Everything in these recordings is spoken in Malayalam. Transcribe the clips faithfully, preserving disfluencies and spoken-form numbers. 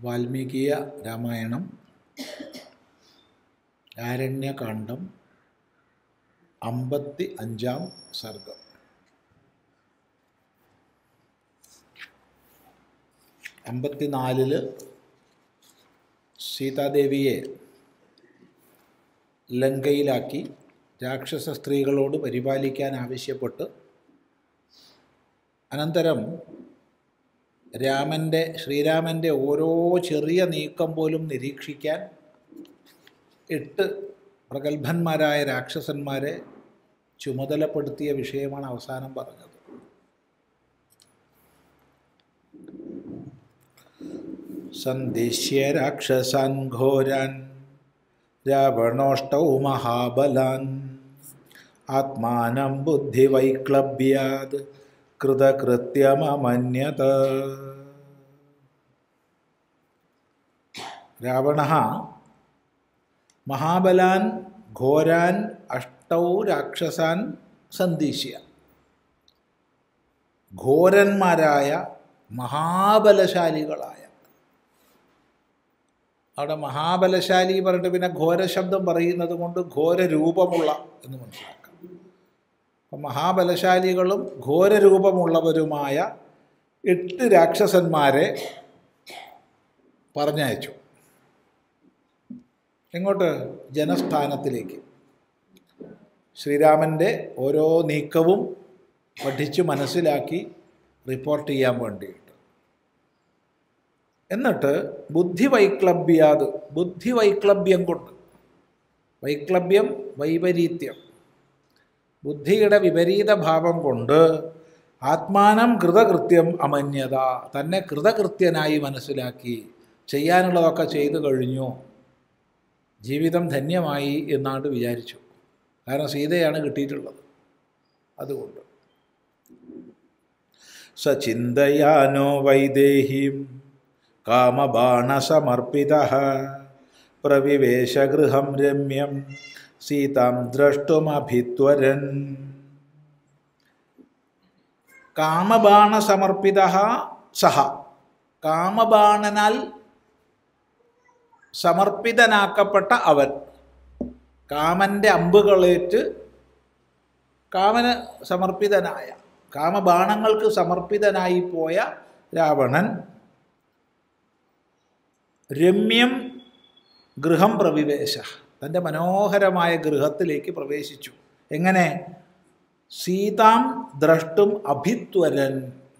വാൽമീകീയ രാമായണം ആരണ്യകാണ്ഡം അമ്പത്തി അഞ്ചാം സർഗം. അമ്പത്തിനാലില് സീതാദേവിയെ ലങ്കയിലാക്കി രാക്ഷസ സ്ത്രീകളോട് പരിപാലിക്കാൻ ആവശ്യപ്പെട്ട് അനന്തരം രാമൻ്റെ ശ്രീരാമൻ്റെ ഓരോ ചെറിയ നീക്കം പോലും നിരീക്ഷിക്കാൻ എട്ട് പ്രഗത്ഭന്മാരായ രാക്ഷസന്മാരെ ചുമതലപ്പെടുത്തിയ വിഷയമാണ് അവസാനം പറഞ്ഞത്. സന്ദിശ്യ രാക്ഷസാൻ ഘോരാൻ രാവണോഷ്ടൗ മഹാബലാൻ ആത്മാനം ബുദ്ധിവൈക്ലഭ്യാത് കൃതകൃത്യമമന്യത. രാവണഃ മഹാബലാൻ ഘോരാൻ അഷ്ടൗ രാക്ഷസാൻ സന്ദിശ്യ, ഘോരന്മാരായ മഹാബലശാലികളായ, അവിടെ മഹാബലശാലി പറഞ്ഞിട്ട് പിന്നെ ഘോരശബ്ദം പറയുന്നത് കൊണ്ട് ഘോരരൂപമുള്ള എന്ന് മനസ്സിലാക്കാം. അപ്പം മഹാബലശാലികളും ഘോരരൂപമുള്ളവരുമായ എട്ട് രാക്ഷസന്മാരെ പറഞ്ഞയച്ചു. എങ്ങോട്ട്? ജനസ്ഥാനത്തിലേക്ക്. ശ്രീരാമൻ്റെ ഓരോ നീക്കവും പഠിച്ച് മനസ്സിലാക്കി റിപ്പോർട്ട് ചെയ്യാൻ വേണ്ടിയിട്ട്. എന്നിട്ട് ബുദ്ധിവൈക്ലഭ്യാത്, ബുദ്ധിവൈക്ലഭ്യം കൊണ്ട്, വൈക്ലഭ്യം വൈപരീത്യം, ബുദ്ധിയുടെ വിപരീത ഭാവം കൊണ്ട് ആത്മാനം കൃതകൃത്യം അമന്യത, തന്നെ കൃതകൃത്യനായി മനസ്സിലാക്കി ചെയ്യാനുള്ളതൊക്കെ ചെയ്തു കഴിഞ്ഞു, ജീവിതം ധന്യമായി എന്നാണ്ട് വിചാരിച്ചു. കാരണം സീതയാണ് കിട്ടിയിട്ടുള്ളത്. അതുകൊണ്ട് സചിന്തയാനോ വൈദേഹീം കാമബാണസമർപ്പിതഃ പ്രവിവേശഗൃഹം രമ്യം സീതാം ദ്രഷ്ടുമഭിത്വരൻ. കാമബാണസമർപ്പിതഃ സഹ, കാമബാണനാൽ സമർപ്പിതനാക്കപ്പെട്ട അവൻ, കാമൻ്റെ അമ്പുകളേറ്റ് കാമന് സമർപ്പിതനായ, കാമബാണങ്ങൾക്ക് സമർപ്പിതനായി പോയ രാവണൻ രമ്യം ഗൃഹം പ്രവിവേശ, തൻ്റെ മനോഹരമായ ഗൃഹത്തിലേക്ക് പ്രവേശിച്ചു. എങ്ങനെ? സീതാം ദ്രഷ്ടും അഭിത്വരൻ,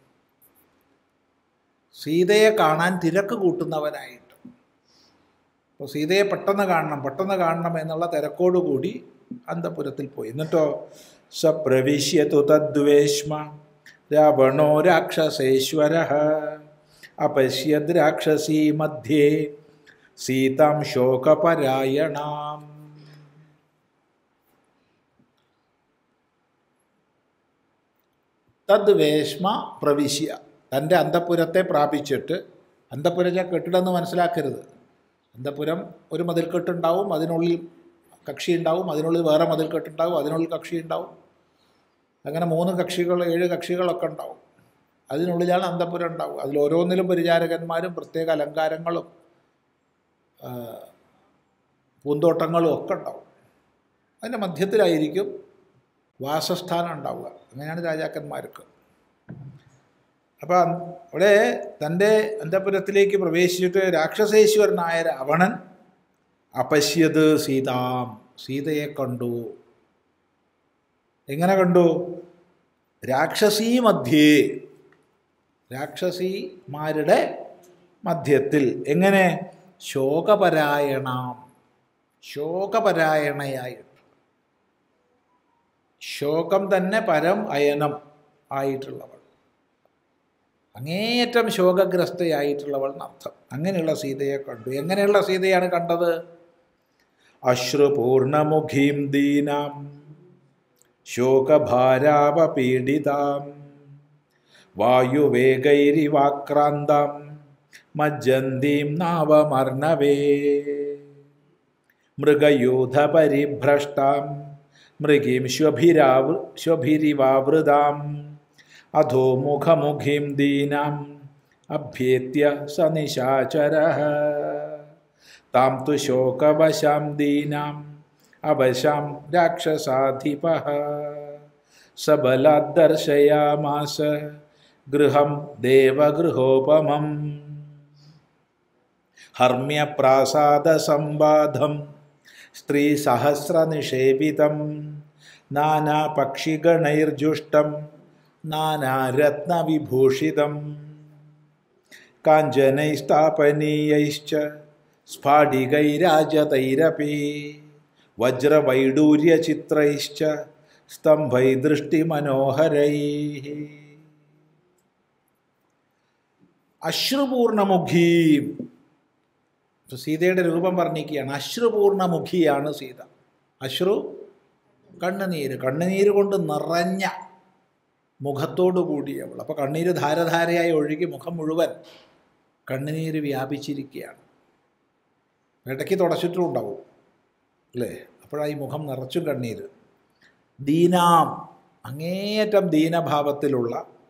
സീതയെ കാണാൻ തിരക്ക് കൂട്ടുന്നവനായിട്ട്. അപ്പോൾ സീതയെ പെട്ടെന്ന് കാണണം പെട്ടെന്ന് കാണണം എന്നുള്ള തിരക്കോടുകൂടി അന്തപുരത്തിൽ പോയി. എന്നിട്ടോ സപ്രവിശ്യതു തദ്വേഷ്മ രാവണോ രാക്ഷസേശ്വരഃ അപശ്യത് രാക്ഷസീ മധ്യേ സീതാം ശോകപരായണാം. തദ്വേഷ്മ പ്രവിശ്യ, തൻ്റെ അന്തപുരത്തെ പ്രാപിച്ചിട്ട്, അന്തപുരം കെട്ടിടമെന്ന് മനസ്സിലാക്കരുത്. അന്തപുരം ഒരു മതിൽക്കെട്ടുണ്ടാവും, അതിനുള്ളിൽ കക്ഷി ഉണ്ടാവും, അതിനുള്ളിൽ വേറെ മതിൽക്കെട്ടുണ്ടാവും, അതിനുള്ളിൽ കക്ഷി ഉണ്ടാവും, അങ്ങനെ മൂന്ന് കക്ഷികൾ ഏഴ് കക്ഷികളൊക്കെ ഉണ്ടാവും. അതിനുള്ളിലാണ് അന്തപുരം ഉണ്ടാവുക. അതിൽ ഓരോന്നിലും പരിചാരകന്മാരും പ്രത്യേക അലങ്കാരങ്ങളും പൂന്തോട്ടങ്ങളും ഒക്കെ ഉണ്ടാവും. അതിൻ്റെ മധ്യത്തിലായിരിക്കും വാസസ്ഥാനം ഉണ്ടാവുക. അങ്ങനെയാണ് രാജാക്കന്മാർക്ക്. അപ്പം അവിടെ തൻ്റെ അന്തപുരത്തിലേക്ക് പ്രവേശിച്ചിട്ട് രാക്ഷസേശ്വരനായ രാവണൻ അപശ്യത് സീതാം, സീതയെ കണ്ടു. എങ്ങനെ കണ്ടു? രാക്ഷസീ മധ്യേ, രാക്ഷസീമാരുടെ മധ്യത്തിൽ. എങ്ങനെ? ശോകപരായണാം, ശോകപരായണയായിട്ട്, ശോകം തന്നെ പരം അയനം ആയിട്ടുള്ളവൾ, അങ്ങേയറ്റം ശോകഗ്രസ്തയായിട്ടുള്ളവൾ എന്നർത്ഥം. അങ്ങനെയുള്ള സീതയെ കണ്ടു. എങ്ങനെയുള്ള സീതയാണ് കണ്ടത്? അശ്രുപൂർണമുഖീം ദീനാം ശോകഭാരാവപീഡിതാം വായുവേഗൈരിവാക്രാന്താം മജ്ജന്തീം നാവമർണവേ മൃഗയൂഥപരിഭ്രഷ്ടാം മൃഗീം ശ്വഭിരാവൃ ശ്വഭിരിവാവൃതാം അധോമുഖമുഖീം ദീനാം അഭ്യേത്യ സ നിശാചരഃ താം തു ശോകവശാം ദീനാം അവശാം രാക്ഷസാധിപഃ സബലാദ് ദർശയാമാസ ഗൃഹം ദേവഗൃഹോപമം ഹർമ്മ്യപ്രാസാദസംബാധം സ്ത്രീസഹസ്രനിഷേവിതം നാനാപക്ഷിഗണൈർജുഷ്ടം നാനാരത്നവിഭൂഷിതം കാഞ്ചനൈസ്താപനീയൈശ്ച സ്ഫാടികൈരാജതൈരപി വജ്രവൈഡൂര്യചിത്രൈശ്ച സ്തംഭൈദൃഷ്ടിമനോഹരൈഃ അശ്രുപൂർണമുഖീം. സീതയുടെ രൂപം വർണ്ണിക്കുകയാണ്. അശ്രുപൂർണമുഖിയാണ് സീത. അശ്രു കണ്ണുനീര്, കണ്ണുനീര് കൊണ്ട് നിറഞ്ഞ മുഖത്തോടു കൂടിയവൾ. അപ്പോൾ കണ്ണീര് ധാരധാരയായി ഒഴുകി മുഖം മുഴുവൻ കണ്ണുനീര് വ്യാപിച്ചിരിക്കുകയാണ്. ഇടയ്ക്ക് തുടച്ചിട്ടും ഉണ്ടാവും അല്ലേ? അപ്പോഴായി മുഖം നിറച്ചും കണ്ണീര്. ദീനാം, അങ്ങേയറ്റം ദീനഭാവത്തിലുള്ള,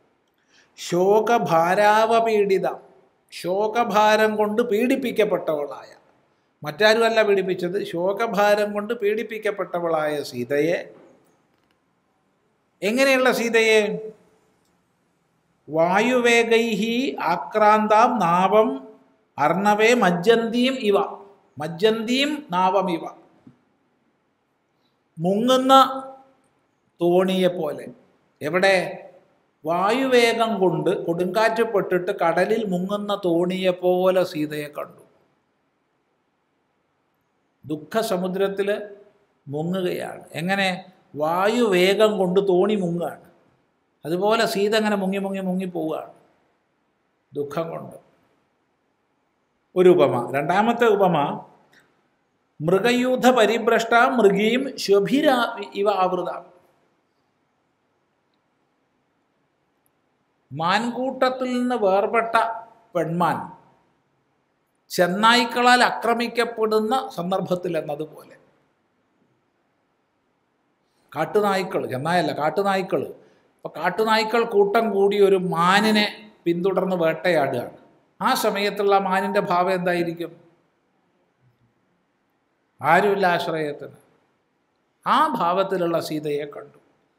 ശോകഭാരാവപീഡിത, ശോകഭാരം കൊണ്ട് പീഡിപ്പിക്കപ്പെട്ടവളായ, മറ്റാരുമല്ല പീഡിപ്പിച്ചത്, ശോകഭാരം കൊണ്ട് പീഡിപ്പിക്കപ്പെട്ടവളായ സീതയെ. എങ്ങനെയുള്ള സീതയെ? വായുവേഗൈഹി ആക്രാന്താം നാവം അർണവേ മജ്ജന്തീം ഇവ, മജ്ജന്തീം നാവം ഇവ, മുങ്ങുന്ന തോണിയെപ്പോലെ. എവിടെ? വായുവേഗം കൊണ്ട് കൊടുങ്കാറ്റപ്പെട്ടിട്ട് കടലിൽ മുങ്ങുന്ന തോണിയെപ്പോലെ സീതയെ കണ്ടു. ദുഃഖസമുദ്രത്തിൽ മുങ്ങുകയാണ്. എങ്ങനെ? വായുവേഗം കൊണ്ട് തോണി മുങ്ങുകയാണ്. അതുപോലെ സീത അങ്ങനെ മുങ്ങി മുങ്ങി മുങ്ങി പോവുകയാണ് ദുഃഖം കൊണ്ട്. ഒരു ഉപമ. രണ്ടാമത്തെ ഉപമ, മൃഗയൂഥ പരിഭ്രഷ്ട മൃഗീം ശുഭിരാ ഇവ ആവൃത. മാൻകൂട്ടത്തിൽ നിന്ന് വേർപെട്ട പെൺമാൻ ചെന്നായ്ക്കളാൽ ആക്രമിക്കപ്പെടുന്ന സന്ദർഭത്തിൽ എന്നതുപോലെ. കാട്ടുനായ്ക്കൾ, ചെന്നായല്ല കാട്ടുനായ്ക്കൾ. അപ്പോൾ കാട്ടുനായ്ക്കൾ കൂട്ടം കൂടി ഒരു മാനിനെ പിന്തുടർന്ന് വേട്ടയാടുകയാണ്. ആ സമയത്തുള്ള മാനിൻ്റെ ഭാവം എന്തായിരിക്കും? ആരുമില്ല ആശ്രയത്തിന്. ആ ഭാവത്തിലുള്ള സീതയെ കണ്ടു.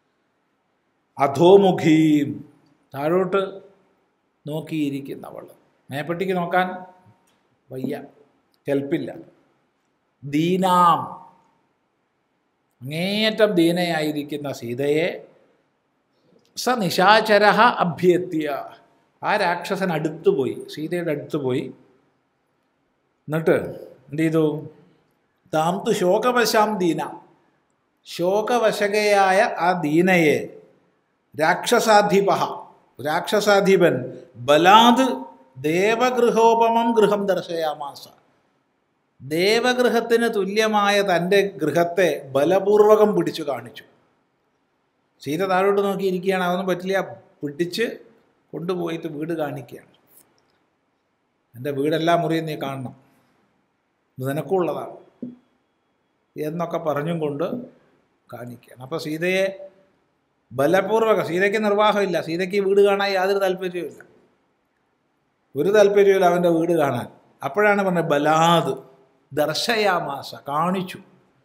അധോമുഖീം, താഴോട്ട് നോക്കിയിരിക്കുന്നവൾ. മേപ്പെട്ടിക്ക് നോക്കാൻ വയ്യ, കെൽപ്പില്ല. ദീനാം, അങ്ങേയറ്റം ദീനയായിരിക്കുന്ന സീതയെ സ നിശാചരഃ അഭ്യത്യ, ആ രാക്ഷസൻ അടുത്തുപോയി, സീതയുടെ അടുത്ത് പോയി. എന്നിട്ട് എന്ത് ചെയ്തു? താം തു ശോകവശാം ദീന, ശോകവശകയായ ആ ദീനയെ രാക്ഷസാധിപ, രാക്ഷസാധിപൻ ബലാത് ദേവഗൃഹോപമം ഗൃഹം ദർശയാമാസ, ദേവഗൃഹത്തിന് തുല്യമായ തൻ്റെ ഗൃഹത്തെ ബലപൂർവകം പിടിച്ചു കാണിച്ചു. സീത താഴോട്ട് നോക്കിയിരിക്കുകയാണ്. അതൊന്നും പറ്റില്ല, പിടിച്ച് കൊണ്ടുപോയിട്ട് വീട് കാണിക്കുകയാണ്. എൻ്റെ വീടെല്ലാ മുറിയും നീ കാണണം, നിനക്കുള്ളതാണ് എന്നൊക്കെ പറഞ്ഞും കൊണ്ട് കാണിക്കുകയാണ്. അപ്പോൾ സീതയെ ബലപൂർവകം, സീതയ്ക്ക് നിർവാഹമില്ല, സീതയ്ക്ക് വീട് കാണാൻ യാതൊരു താല്പര്യവുമില്ല, ഒരു താല്പര്യമില്ല അവൻ്റെ വീട് കാണാൻ. അപ്പോഴാണ് പറഞ്ഞത് ബലാത് ദർശയാമാസ, കാണിച്ചു.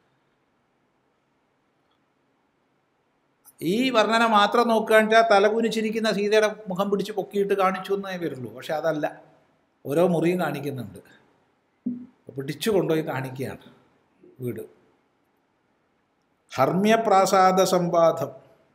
ഈ വർണ്ണന മാത്രം നോക്കുകയാണെന്ന് വെച്ചാൽ തലകുനിച്ചിരിക്കുന്ന സീതയുടെ മുഖം പിടിച്ച് പൊക്കിയിട്ട് കാണിച്ചു എന്നേ വരുള്ളൂ. പക്ഷെ അതല്ല, ഓരോ മുറിയും കാണിക്കുന്നുണ്ട്, പിടിച്ചു കൊണ്ടുപോയി കാണിക്കുകയാണ് വീട്. ഹർമ്മ്യപ്രാസാദ സംവാദം,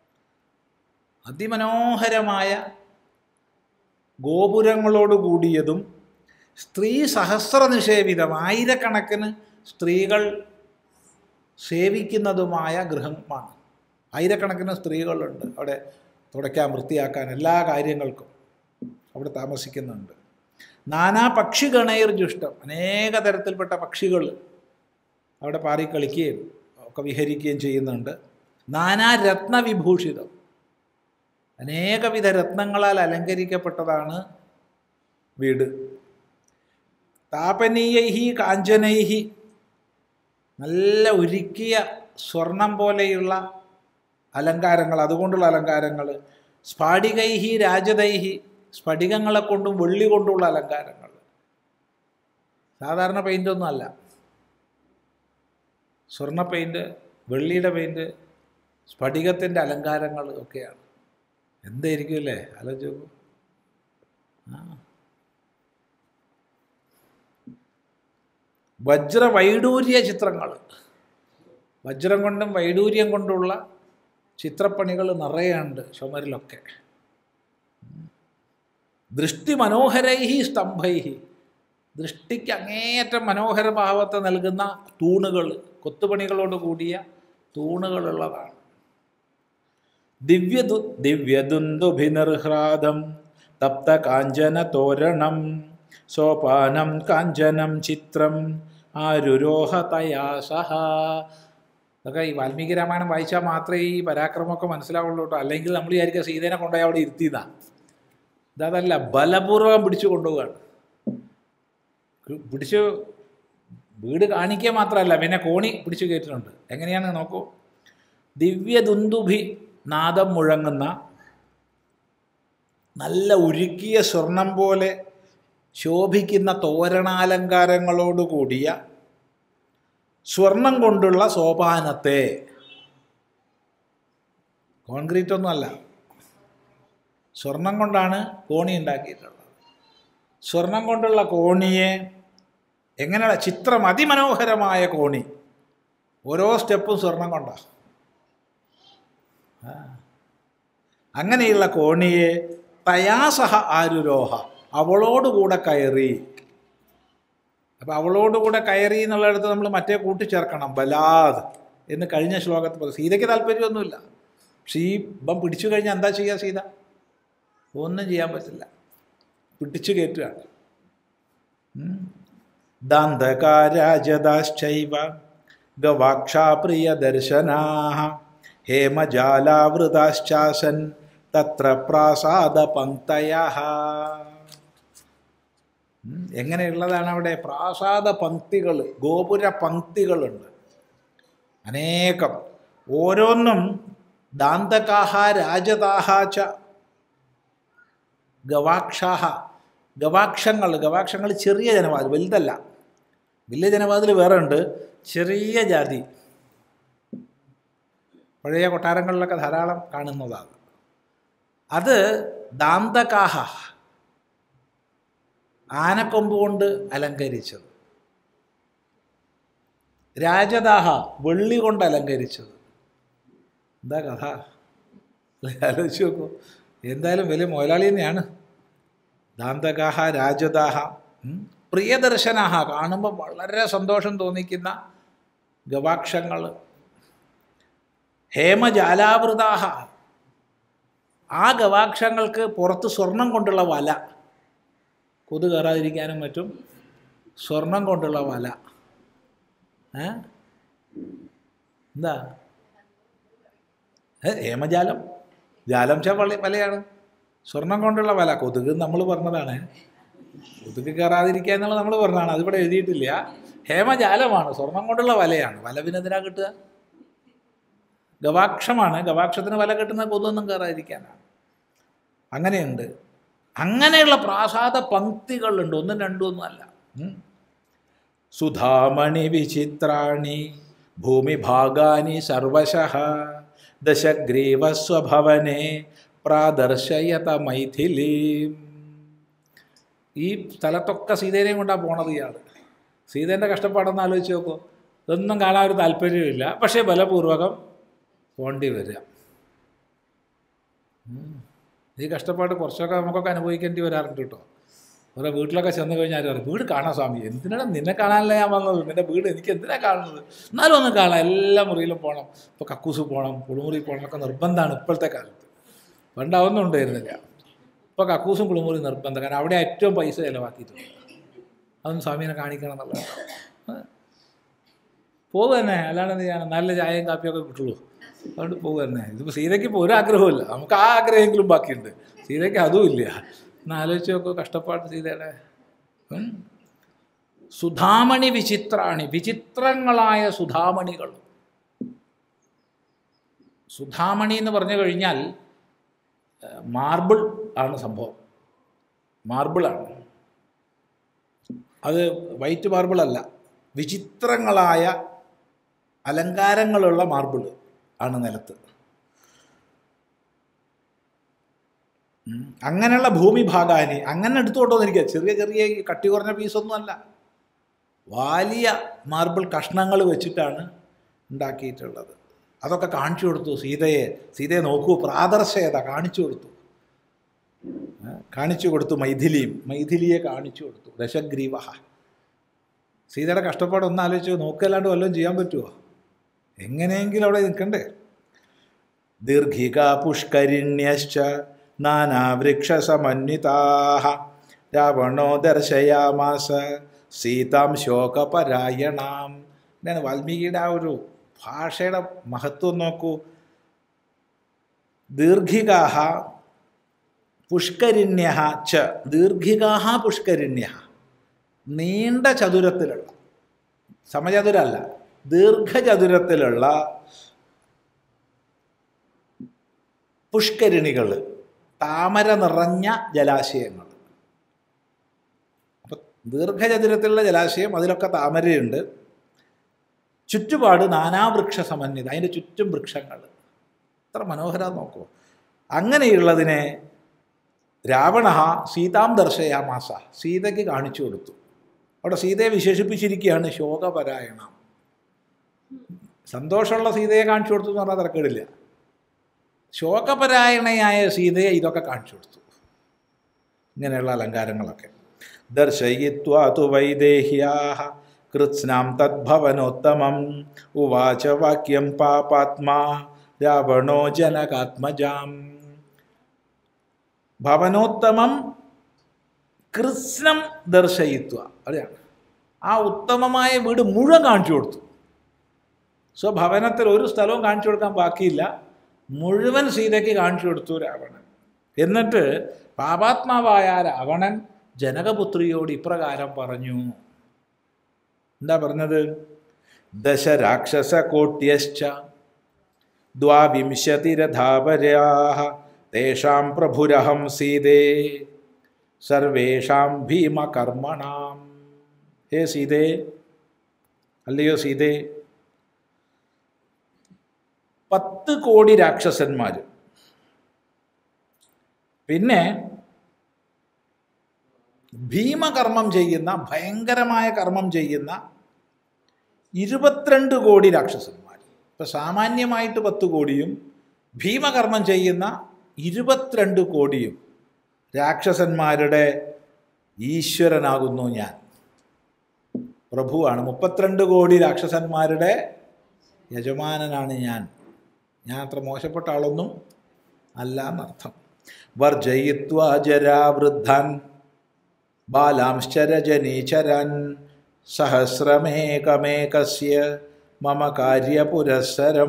അതിമനോഹരമായ ഗോപുരങ്ങളോട് കൂടിയതും സ്ത്രീ സഹസ്ര നിഷേവിതം, ആയിരക്കണക്കിന് സ്ത്രീകൾ സേവിക്കുന്നതുമായ ഗൃഹമാണ്. ആയിരക്കണക്കിന് സ്ത്രീകളുണ്ട് അവിടെ, തുടയ്ക്കാൻ വൃത്തിയാക്കാൻ എല്ലാ കാര്യങ്ങൾക്കും അവിടെ താമസിക്കുന്നുണ്ട്. നാനാ പക്ഷിഗണൈർ ജുഷ്ടം, അനേക തരത്തിൽപ്പെട്ട പക്ഷികൾ അവിടെ പാറിക്കളിക്കുകയും ഒക്കെ വിഹരിക്കുകയും ചെയ്യുന്നുണ്ട്. നാനാ രത്നവിഭൂഷിതം, അനേകവിധ രത്നങ്ങളാൽ അലങ്കരിക്കപ്പെട്ടതാണ് വീട്. താപനീയൈഹി കാഞ്ചനൈഹി, നല്ല ഉരുക്കിയ സ്വർണം പോലെയുള്ള അലങ്കാരങ്ങൾ, അതുകൊണ്ടുള്ള അലങ്കാരങ്ങൾ. സ്ഫാടികൈഹി രാജതൈഹി, സ്ഫടികങ്ങളെ കൊണ്ടും വെള്ളി കൊണ്ടുള്ള അലങ്കാരങ്ങൾ. സാധാരണ പെയിൻ്റൊന്നും അല്ല, സ്വർണ്ണ പെയിൻറ്റ്, വെള്ളിയുടെ പെയിൻറ്റ്, സ്ഫടികത്തിൻ്റെ അലങ്കാരങ്ങൾ ഒക്കെയാണ്. എന്തായിരിക്കും അല്ലേ, ആലോചിച്ച് നോക്കൂ. ആ വജ്രവൈഡൂര്യ ചിത്രങ്ങൾ, വജ്രം കൊണ്ടും വൈഡൂര്യം കൊണ്ടുള്ള ചിത്രപ്പണികൾ നിറയുണ്ട് ചുമരിലൊക്കെ. ദൃഷ്ടി മനോഹരൈഹി സ്തംഭൈഹി, ദൃഷ്ടിക്ക് അങ്ങേയറ്റം മനോഹര ഭാവത്തെ നൽകുന്ന തൂണുകൾ, കൊത്തുപണികളോട് കൂടിയ തൂണുകളുള്ളതാണ്. ദിവ്യദു ദിവ്യദുന്ദുഭിനിർഹ്രാദം തപ്ത കാഞ്ചന തോരണം സോപാനം കാഞ്ചനം ചിത്രം ആരുരോഹ തയാ സഹ. അതൊക്കെ ഈ വാൽമീകി രാമായണം വായിച്ചാൽ മാത്രമേ ഈ പരാക്രമമൊക്കെ മനസ്സിലാവുള്ളൂ കേട്ടോ. അല്ലെങ്കിൽ നമ്മൾ വിചാരിക്കുക സീതേനെ കൊണ്ടുപോയി അവിടെ ഇരുത്തിയതാണ്. ഇതല്ല, ബലപൂർവം പിടിച്ചു കൊണ്ടുപോവുകയാണ്. പിടിച്ചു വീട് കാണിക്കുക മാത്രമല്ല, പിന്നെ കോണി പിടിച്ചു കയറ്റുന്നുണ്ട്. എങ്ങനെയാണ് നോക്കൂ. ദിവ്യദുന്ദുഭി നാദം മുഴങ്ങുന്ന നല്ല ഉരുക്കിയ സ്വർണം പോലെ ശോഭിക്കുന്ന തോരണാലങ്കാരങ്ങളോടുകൂടിയ സ്വർണം കൊണ്ടുള്ള സോപാനത്തെ, കോൺക്രീറ്റ് ഒന്നുമല്ല, സ്വർണം കൊണ്ടാണ് കോണി ഉണ്ടാക്കിയിട്ടുള്ളത്. സ്വർണം കൊണ്ടുള്ള കോണിയെ എങ്ങനെയുള്ള ചിത്രം, അതിമനോഹരമായ കോണി, ഓരോ സ്റ്റെപ്പും സ്വർണം കൊണ്ടാണ്. അങ്ങനെയുള്ള കോണിയെ തയാസഹ ആരുരോഹ, അവളോടുകൂടെ കയറി. അപ്പം അവളോടുകൂടെ കയറി എന്നുള്ളിടത്ത് നമ്മൾ മറ്റേ കൂട്ടിച്ചേർക്കണം, ബലാദ് എന്ന് കഴിഞ്ഞ ശ്ലോകത്തിൽ പറയും. സീതയ്ക്ക് താല്പര്യമൊന്നുമില്ല. പക്ഷേ ഈ ഇപ്പം പിടിച്ചു കഴിഞ്ഞാൽ എന്താ ചെയ്യുക സീത? ഒന്നും ചെയ്യാൻ പറ്റില്ല, പിടിച്ചു കയറ്റുകയാണ്. ദാന്തകാരാജദാശ്ചൈവ ഗവാക്ഷാപ്രിയ ദർശനാഃ ഹേമജാലാവൃതാശ്ചാസൻ തത്ര പ്രാസാദ പങ്ക്തയഃ. എങ്ങനെയുള്ളതാണ് അവിടെ? പ്രാസാദ പങ്ക്തികൾ, ഗോപുര പങ്ക്തികളുണ്ട് അനേകം. ഓരോന്നും ദാന്തകാഹ രാജതാഹ ച ഗവാക്ഷാഹ, ഗവാക്ഷങ്ങൾ. ഗവാക്ഷങ്ങൾ ചെറിയ ജനവാതിൽ, വലുതല്ല. വലിയ ജനവാതിൽ വേറെ ഉണ്ട്, ചെറിയ ജാതി. പഴയ കൊട്ടാരങ്ങളിലൊക്കെ ധാരാളം കാണുന്നതാണ്. അത് ദാന്തകാഹ, ആനക്കൊമ്പ് കൊണ്ട് അലങ്കരിച്ചത്. രാജദാഹ, വെള്ളി കൊണ്ട് അലങ്കരിച്ചത്. എന്താ കഥ ആലോചിച്ച് നോക്കൂ. എന്തായാലും വലിയ മുതലാളി തന്നെയാണ്. ദാന്തകാഹ രാജദാഹ പ്രിയദർശനാഹ, കാണുമ്പോൾ വളരെ സന്തോഷം തോന്നിക്കുന്ന ഗവാക്ഷങ്ങൾ. ഹേമജാലാവൃതാഹ, ആ ഗവാക്ഷങ്ങൾക്ക് പുറത്ത് സ്വർണം കൊണ്ടുള്ള വല, കൊതു കയറാതിരിക്കാനും മറ്റും സ്വർണം കൊണ്ടുള്ള വല. ഏ എന്താ ഹേമജാലം, ജാലം ച വല, വലയാണ്. സ്വർണം കൊണ്ടുള്ള വല. കൊതുക് നമ്മൾ പറഞ്ഞതാണ്, കൊതുക് കയറാതിരിക്കുക എന്നുള്ളത് നമ്മൾ പറഞ്ഞതാണ്, അതിവിടെ എഴുതിയിട്ടില്ല. ഹേമജാലമാണ്, സ്വർണം കൊണ്ടുള്ള വലയാണ്. വല പിന്നെ എന്തിനാ കിട്ടുക? ഗവാക്ഷമാണ്. ഗവാക്ഷത്തിന് വല കിട്ടുന്ന കൊതൊന്നും കയറാതിരിക്കാനാണ്. അങ്ങനെയുണ്ട്. അങ്ങനെയുള്ള പ്രാസാദ പങ്ക്തികളുണ്ട്, ഒന്നും രണ്ടും ഒന്നും അല്ല. സുധാമണി വിചിത്രാണി ഭൂമിഭാഗാനി സർവശഃ ദശഗ്രീവസ്വഭവനെ പ്രാദർശയത മൈഥിലീം. ഈ സ്ഥലത്തൊക്കെ സീതേനെയും കൊണ്ടാണ് പോണത് ഇയാൾ. സീതേൻ്റെ കഷ്ടപ്പാടൊന്നും ആലോചിച്ച് നോക്കൂ. ഇതൊന്നും കാണാൻ ഒരു താല്പര്യമില്ല, പക്ഷേ ബലപൂർവകം പോണ്ടി വരിക. ഈ കഷ്ടപ്പാട് കുറച്ചൊക്കെ നമുക്കൊക്കെ അനുഭവിക്കേണ്ടി വരാറുണ്ട് കേട്ടോ. ഓരോ വീട്ടിലൊക്കെ ചെന്ന് കഴിഞ്ഞാൽ ആരും പറയും, വീട് കാണാൻ സ്വാമി. എന്തിനാണ് നിന്നെ കാണാനല്ല ഞാൻ വന്നത്, നിൻ്റെ വീട് എനിക്ക് എന്തിനാണ് കാണുന്നത്? എന്നാലും ഒന്ന് കാണാം, എല്ലാ മുറിയിലും പോകണം. ഇപ്പോൾ കക്കൂസ് പോകണം, കുളിമുറി പോകണം ഒക്കെ നിർബന്ധമാണ് ഇപ്പോഴത്തെ കാലത്ത്. പണ്ട് അതൊന്നും ഉണ്ടായിരുന്നില്ല. ഇപ്പോൾ കക്കൂസും കുളിമുറി നിർബന്ധം, കാരണം അവിടെ ഏറ്റവും പൈസ ചിലവാക്കിയിട്ടുണ്ട്. അതൊന്നും സ്വാമീനെ കാണിക്കണം എന്നുള്ളത്. പോകുക തന്നെ, അല്ലാണ്ട് എന്ത് ചെയ്യണം? നല്ല ചായയും കാപ്പിയൊക്കെ കിട്ടുള്ളൂ, അതുകൊണ്ട് പോകുക തന്നെ. ഇതിപ്പോൾ സീതയ്ക്ക് ഇപ്പോൾ ഒരു ആഗ്രഹമില്ല, നമുക്ക് ആ ആഗ്രഹമെങ്കിലും ബാക്കിയുണ്ട്. സീതയ്ക്ക് അതും ഇല്ല. എന്നാൽ ആലോചിച്ച് നോക്കൂ കഷ്ടപ്പാട് സീതയുടെ. സുധാമണി വിചിത്രാണി, വിചിത്രങ്ങളായ സുധാമണികൾ. സുധാമണി എന്ന് പറഞ്ഞു കഴിഞ്ഞാൽ മാർബിൾ ആണ് സംഭവം. മാർബിളാണ്. അത് വൈറ്റ് മാർബിളല്ല, വിചിത്രങ്ങളായ അലങ്കാരങ്ങളുള്ള മാർബിൾ ആണ് നിലത്ത്. അങ്ങനെയുള്ള ഭൂമി ഭാഗാനി അങ്ങനെ എടുത്തുകൊണ്ടോന്നിരിക്കുക. ചെറിയ ചെറിയ കട്ടി കുറഞ്ഞ പീസൊന്നും അല്ല, വലിയ മാർബിൾ കഷ്ണങ്ങൾ വെച്ചിട്ടാണ് ഉണ്ടാക്കിയിട്ടുള്ളത്. അതൊക്കെ കാണിച്ചു കൊടുത്തു സീതയെ. സീതയെ നോക്കൂ, പ്രാദർശയത കാണിച്ചു കൊടുത്തു കാണിച്ചു കൊടുത്തു മൈഥിലിയും മൈഥിലിയെ കാണിച്ചു കൊടുത്തു. ദശഗ്രീവ. സീതയുടെ കഷ്ടപ്പാട് ഒന്ന് ആലോചിച്ചു നോക്കല്ലാണ്ട് വല്ലതും ചെയ്യാൻ പറ്റുമോ? എങ്ങനെയെങ്കിലും അവിടെ നിൽക്കണ്ടേ. ദീർഘിക പുഷ്കരിണ്യശ്ച നാനാവൃക്ഷസമന്വിതാഃ രാവണോ ദർശയാമാസ സീതാം ശോകപരായണാം. ഇതാണ് വാൽമീകിയുടെ ആ ഒരു ഭാഷയുടെ മഹത്വം നോക്കൂ. ദീർഘികാഹ പുഷ്കരിണ്യഃ ച. ദീർഘികാഹ പുഷ്കരിണ്യഃ, നീണ്ട ചതുരത്തിലുള്ള, സമചതുരല്ല, ദീർഘചതുരത്തിലുള്ള പുഷ്കരിണികൾ, താമര നിറഞ്ഞ ജലാശയങ്ങൾ. അപ്പം ദീർഘചതുരത്തിലുള്ള ജലാശയം, അതിലൊക്കെ താമരയുണ്ട്. ചുറ്റുപാട് നാനാവൃക്ഷ സമന്വിത, അതിൻ്റെ ചുറ്റും വൃക്ഷങ്ങൾ. എത്ര മനോഹരം നോക്കൂ. അങ്ങനെയുള്ളതിനെ രാവണ സീതാം ദർശയാമാസ, സീതയ്ക്ക് കാണിച്ചു കൊടുത്തു. അവിടെ സീതയെ വിശേഷിപ്പിച്ചിരിക്കുകയാണ് ശോകപരായണ. സന്തോഷമുള്ള സീതയെ കാണിച്ചു കൊടുത്തു എന്ന് പറഞ്ഞാൽ തിരക്കേടില്ല. ശോകപരായണയായ സീതയെ ഇതൊക്കെ കാണിച്ചു കൊടുത്തു, ഇങ്ങനെയുള്ള അലങ്കാരങ്ങളൊക്കെ. ദർശയിത്വാ തു വൈദേഹ്യാഃ കൃത്സ്നാം തദ്ഭവനോത്തമം ഉവാച വാക്യം പാപാത്മാ രാവണോ ജനകാത്മജാം. ഭവനോത്തമം കൃത്സ്നം ദർശയിത്വ, അതെയാണ് ആ ഉത്തമമായ വീട് മുഴുവൻ കാണിച്ചു കൊടുത്തു. സോ ഭവനത്തിൽ ഒരു സ്ഥലവും കാണിച്ചു കൊടുക്കാൻ ബാക്കിയില്ല, മുഴുവൻ സീതയ്ക്ക് കാണിച്ചു കൊടുത്തു രാവണൻ. എന്നിട്ട് പാപാത്മാവായ രാവണൻ ജനകപുത്രിയോട് ഇപ്രകാരം പറഞ്ഞു. എന്താ പറഞ്ഞത്? ദശരാക്ഷസ കോട്യശ്ച ദ്വാവിംശതിരഥാപരാഃ തേഷാം പ്രഭുരഹം സീതേ സർവേഷാം ഭീമകർമ്മണാം. ഹേ സീതേ, അല്ലയോ സീതേ, പത്ത് കോടി രാക്ഷസന്മാർ, പിന്നെ ഭീമകർമ്മം ചെയ്യുന്ന, ഭയങ്കരമായ കർമ്മം ചെയ്യുന്ന ഇരുപത്തിരണ്ട് കോടി രാക്ഷസന്മാർ. ഇപ്പം സാമാന്യമായിട്ട് പത്ത് കോടിയും ഭീമകർമ്മം ചെയ്യുന്ന ഇരുപത്തിരണ്ട് കോടിയും രാക്ഷസന്മാരുടെ ഈശ്വരനാകുന്നു ഞാൻ. പ്രഭുവാണ്. മുപ്പത്തിരണ്ട് കോടി രാക്ഷസന്മാരുടെ യജമാനനാണ് ഞാൻ. ഞാൻ അത്ര മോശപ്പെട്ട ആളൊന്നും അല്ല എന്നർത്ഥം. വർജയിത്വാ ജരാവൃദ്ധാൻ ബാലാംശ്ചരജനീചരൻ സഹസ്രമേകമേകസ്യ മമ കാര്യപുരസ്സരം.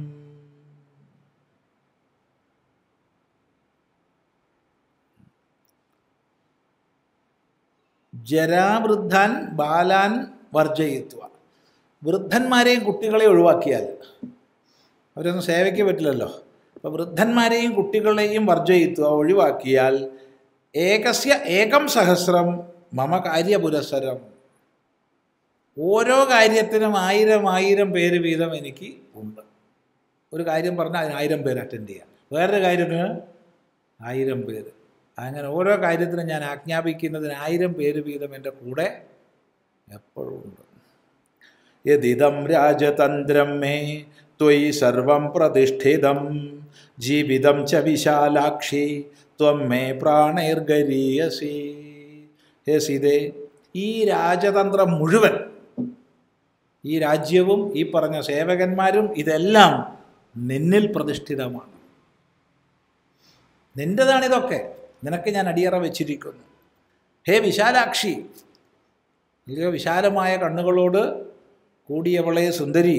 ജരാവൃദ്ധാൻ ബാലാൻ വർജയിത്വ. വൃദ്ധന്മാരെയും കുട്ടികളെയും ഒഴിവാക്കിയാൽ അവരൊന്നും സേവയ്ക്ക് പറ്റില്ലല്ലോ. അപ്പോൾ വൃദ്ധന്മാരെയും കുട്ടികളെയും വർജയിത്വ, ഒഴിവാക്കിയാൽ ഏകസ്യ ഏകം സഹസ്രം മമ കാര്യപുരസ്സരം. ഓരോ കാര്യത്തിനും ആയിരം ആയിരം പേര് വീതം എനിക്ക് ഉണ്ട്. ഒരു കാര്യം പറഞ്ഞാൽ അതിന് ആയിരം പേര് അറ്റൻഡ് ചെയ്യാം, വേറൊരു കാര്യത്തിന് ആയിരം പേര്. അങ്ങനെ ഓരോ കാര്യത്തിനും ഞാൻ ആജ്ഞാപിക്കുന്നതിന് ആയിരം പേര് വീതം എൻ്റെ കൂടെ എപ്പോഴും ഉണ്ട്. യദിദം രാജതന്ത്രം മേ ത്വയി സർവം പ്രതിഷ്ഠിതം ജീവിതം ച വിശാലാക്ഷി ത്വം മേ പ്രാണൈർഗരീയസി. ഹേ സീതേ, ഈ രാജതന്ത്രം മുഴുവൻ, ഈ രാജ്യവും ഈ പറഞ്ഞ സേവകന്മാരും ഇതെല്ലാം നിന്നിൽ പ്രതിഷ്ഠിതമാണ്. നിൻ്റെതാണിതൊക്കെ, നിനക്ക് ഞാൻ അടിയറ വെച്ചിരിക്കുന്നു. ഹേ വിശാലാക്ഷി, അല്ലയോ വിശാലമായ കണ്ണുകളോട് കൂടിയവളെ സുന്ദരി,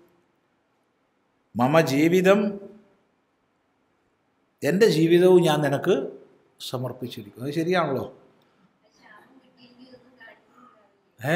മമ ജീവിതം, എൻ്റെ ജീവിതവും ഞാൻ നിനക്ക് സമർപ്പിച്ചിരിക്കുന്നു. അത് ശരിയാണല്ലോ. ഏ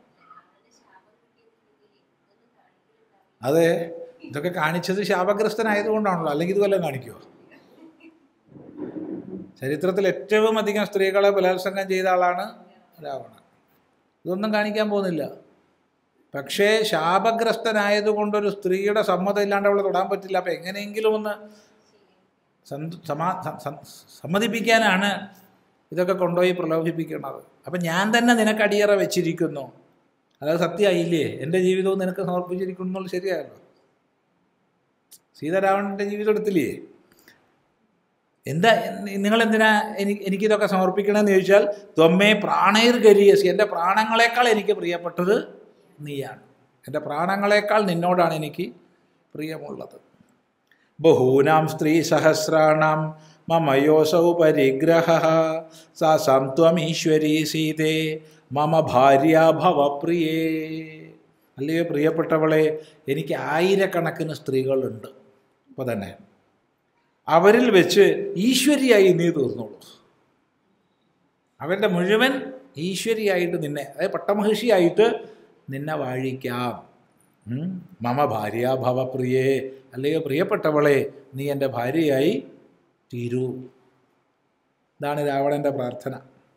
അതെ, ഇതൊക്കെ കാണിച്ചത് ശാപഗ്രസ്തനായതുകൊണ്ടാണല്ലോ, അല്ലെങ്കിൽ ഇതുവല്ലം കാണിക്കുമോ? ചരിത്രത്തിൽ ഏറ്റവും അധികം സ്ത്രീകളെ ബലാത്സംഗം ചെയ്ത ആളാണ് രാവണൻ. ഇതൊന്നും കാണിക്കാൻ പോകുന്നില്ല. പക്ഷേ ശാപഗ്രസ്തനായതുകൊണ്ടൊരു സ്ത്രീയുടെ സമ്മതം ഇല്ലാണ്ട് അവളെ തൊടാൻ പറ്റില്ല. അപ്പം എങ്ങനെയെങ്കിലും ഒന്ന് സമാ സമ്മതിപ്പിക്കാനാണ് ഇതൊക്കെ കൊണ്ടുപോയി പ്രലോഭിപ്പിക്കുന്നത്. അപ്പം ഞാൻ തന്നെ നിനക്ക് അടിയറ വെച്ചിരിക്കുന്നു. അതായത് സത്യമായില്ലേ, എൻ്റെ ജീവിതവും നിനക്ക് സമർപ്പിച്ചിരിക്കുന്നു എന്നുള്ളത് ശരിയായല്ലോ. സീതാരാവണൻ്റെ ജീവിതം എടുത്തില്ലേ? എന്താ നിങ്ങളെന്തിനാ എനിക്ക് എനിക്കിതൊക്കെ സമർപ്പിക്കണമെന്ന് ചോദിച്ചാൽ, ത്വമ്മേ പ്രാണൈർ ഗരീയസി, എൻ്റെ പ്രാണങ്ങളെക്കാൾ എനിക്ക് പ്രിയപ്പെട്ടത് നീയാണ്. എൻ്റെ പ്രാണങ്ങളെക്കാൾ നിന്നോടാണ് എനിക്ക് പ്രിയമുള്ളത്. ബഹൂനാം സ്ത്രീ സഹസ്രാണാം മമയോസൗ പരിഗ്രഹഃ സാസാം ത്വമീശ്വരീ സീതേ മമ ഭാര്യ ഭവപ്രിയേ. അല്ലയോ പ്രിയപ്പെട്ടവളെ, എനിക്ക് ആയിരക്കണക്കിന് സ്ത്രീകളുണ്ട്. അപ്പോൾ തന്നെ അവരിൽ വെച്ച് ഈശ്വരിയായി നീ തീർന്നോളൂ. അവരുടെ മുഴുവൻ ഈശ്വരിയായിട്ട് നിന്നെ, അതായത് പട്ടമഹിഷിയായിട്ട് നിന്നെ വാഴിക്കാം. മമ ഭാര്യ ഭവപ്രിയേ, അല്ലയോ പ്രിയപ്പെട്ടവളെ, നീ എൻ്റെ ഭാര്യയായി തീരൂ. ഇതാണ് രാവണൻ്റെ പ്രാർത്ഥന.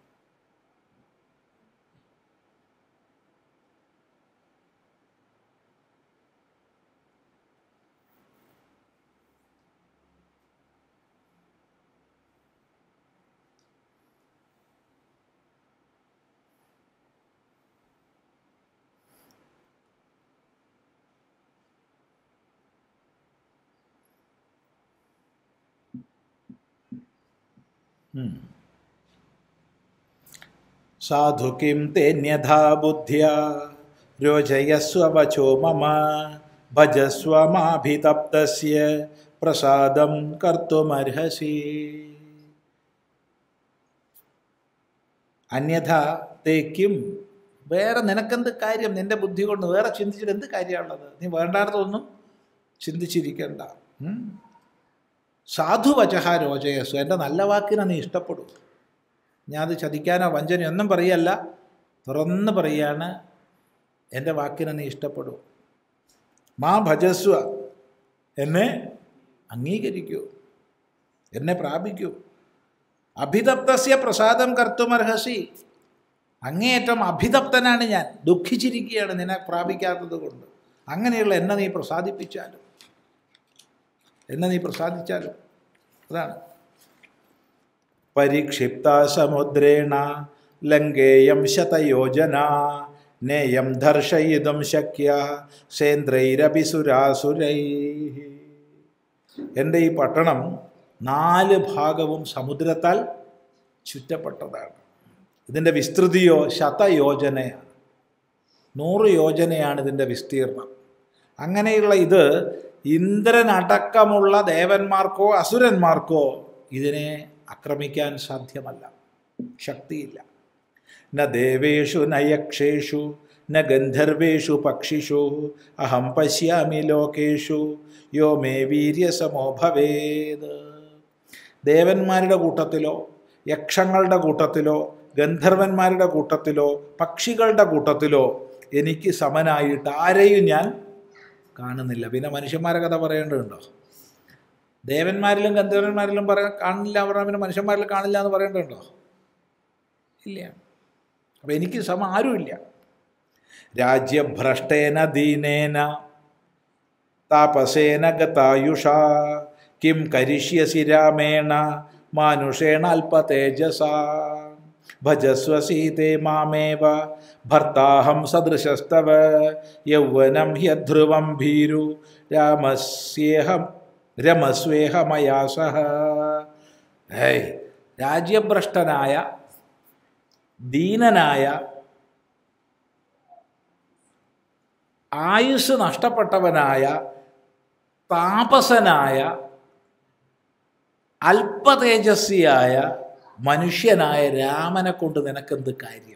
സാധു കിം തേന്യഥാ ബുദ്ധ്യാ രോചയസ്വ വചോ മമ ഭജസ്വ മാഭിതപ്തസ്യ പ്രസാദം കർത്തുമർഹസി. അന്യഥ തേക്കും, വേറെ നിനക്കെന്ത് കാര്യം? നിൻ്റെ ബുദ്ധി കൊണ്ട് വേറെ ചിന്തിച്ചിട്ട് എന്ത് കാര്യമാണുള്ളത്? നീ വേണ്ടാത്തതൊന്നും ചിന്തിച്ചിരിക്കണ്ട. സാധുവചഹ രോചയസ്വ, എൻ്റെ നല്ല വാക്കിനെ നീ ഇഷ്ടപ്പെടും. ഞാൻ അത് ചതിക്കാനോ വഞ്ചനയോ ഒന്നും പറയല്ല, തുറന്ന് പറയാണ്, എൻ്റെ വാക്കിനെ നീ ഇഷ്ടപ്പെടൂ. മാ ഭജസ്വ, എന്നെ അംഗീകരിക്കൂ, എന്നെ പ്രാപിക്കൂ. അഭിതപ്തസ്യ പ്രസാദം കർത്തുമർഹസി, അങ്ങേയറ്റം അഭിതപ്തനാണ് ഞാൻ, ദുഃഖിച്ചിരിക്കുകയാണ് നിന്നെ പ്രാപിക്കാത്തത് കൊണ്ട്. അങ്ങനെയുള്ള എന്നെ നീ പ്രസാദിപ്പിച്ചാലും, എന്നെ നീ പ്രസാദിച്ചാലും. അതാണ് പരിക്ഷിപ്ത സമുദ്രേണ ലങ്കേയം ശതയോജന നേയം ദർശയിതും ശക്യ സേന്ദ്രൈരഭിസുരാസുരൈ. എൻ്റെ ഈ പട്ടണം നാല് ഭാഗവും സമുദ്രത്താൽ ചുറ്റപ്പെട്ടതാണ്. ഇതിൻ്റെ വിസ്തൃതിയോ ശതയോജനയാണ്, നൂറ് യോജനയാണ് ഇതിൻ്റെ വിസ്തീർണം. അങ്ങനെയുള്ള ഇത് ഇന്ദ്രനടക്കമുള്ള ദേവന്മാർക്കോ അസുരന്മാർക്കോ ഇതിനെ ആക്രമിക്കാൻ സാധ്യമല്ല, ശക്തിയില്ല. ന ദേവേഷു ന യക്ഷേഷു ന ഗന്ധർവേഷു പക്ഷിഷു അഹം പശ്യാമി ലോകേഷു യോ മേ വീര്യസമോ ഭവേത്. ദേവന്മാരുടെ കൂട്ടത്തിലോ യക്ഷങ്ങളുടെ കൂട്ടത്തിലോ ഗന്ധർവന്മാരുടെ കൂട്ടത്തിലോ പക്ഷികളുടെ കൂട്ടത്തിലോ എനിക്ക് സമനായിട്ട് ആരെയും ഞാൻ കാണുന്നില്ല. പിന്നെ മനുഷ്യന്മാരെ കഥ പറയേണ്ടതുണ്ടോ? ദേവന്മാരിലും ഗന്ധർവന്മാരിലും പറയാൻ കാണില്ല പറഞ്ഞാൽ പിന്നെ മനുഷ്യന്മാരിൽ കാണില്ല എന്ന് പറയേണ്ടതുണ്ടോ? ഇല്ല. അപ്പം എനിക്ക് സമം ആരുമില്ല. രാജ്യഭ്രഷ്ടേന ദീനേന താപസേന ഗതായുഷ കിം കരിഷ്യസി രാമേണ മാനുഷേണ അല്പതേജസ ഭജസ്വ സീതേ മാമേവ ഭർത്താഹം സദൃശസ്തവ യൗവനം ഹ്യധ്രുവം ഭീരു രാമസ്യേഹം രമസ്വേഹമയാ സഹ. ഏയ് രാജ്യഭ്രഷ്ടനായ ദീനനായ ആയുസ് നഷ്ടപ്പെട്ടവനായ താപസനായ അല്പതേജസ്വിയായ മനുഷ്യനായ രാമനെ കൊണ്ട് നിനക്കെന്ത് കാര്യം?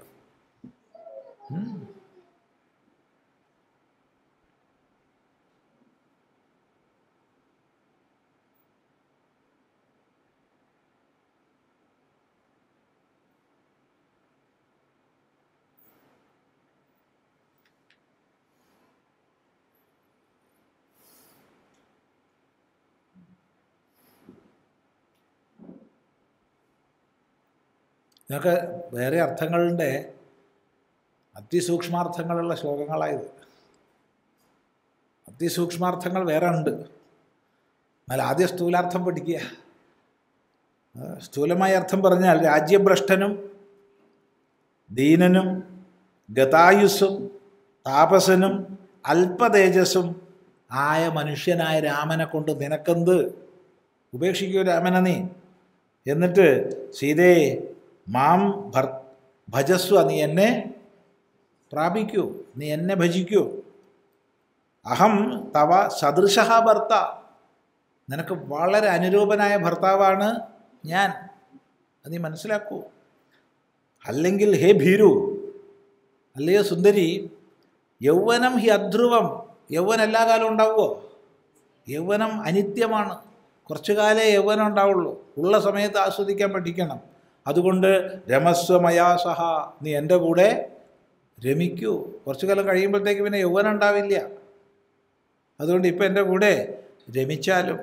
ഇതൊക്കെ വേറെ അർത്ഥങ്ങളുടെ അതിസൂക്ഷ്മാർത്ഥങ്ങളുള്ള ശ്ലോകങ്ങളായത്. അതിസൂക്ഷ്മാർത്ഥങ്ങൾ വേറെ ഉണ്ട്. എന്നാൽ ആദ്യം സ്ഥൂലാർത്ഥം പഠിക്കുക. സ്ഥൂലമായ അർത്ഥം പറഞ്ഞാൽ രാജ്യഭ്രഷ്ടനും ദീനനും ഗതായുസ്സും താപസനും അല്പതേജസ്സും ആയ മനുഷ്യനായ രാമനെ കൊണ്ട് നിനക്കെന്ത്? ഉപേക്ഷിക്കൂ രാമനെ നീ. എന്നിട്ട് സീതയെ മാം ഭർ ഭജസ്വ, നീ എന്നെ പ്രാപിക്കൂ, നീ എന്നെ ഭജിക്കൂ. അഹം തവ സദൃശഃ ഭർത്ത, നിനക്ക് വളരെ അനുരൂപനായ ഭർത്താവാണ് ഞാൻ, അത് നീ മനസ്സിലാക്കൂ. അല്ലെങ്കിൽ ഹേ ഭീരു, അല്ലയോ സുന്ദരി, യൗവനം ഹി അധ്രുവം, യൗവനം എല്ലാ കാലവും ഉണ്ടാവുമോ? യൗവനം അനിത്യമാണ്. കുറച്ചു കാലേ യൗവനം ഉണ്ടാവുള്ളൂ. ഉള്ള സമയത്ത് ആസ്വദിക്കാൻ പഠിക്കണം. അതുകൊണ്ട് രമസ്വമയാ സഹ, നീ എൻ്റെ കൂടെ രമിക്കൂ. കുറച്ചു കാലം കഴിയുമ്പോഴത്തേക്ക് പിന്നെ യൗവനം ഉണ്ടാവില്ല. അതുകൊണ്ട് ഇപ്പം എൻ്റെ കൂടെ രമിച്ചാലും.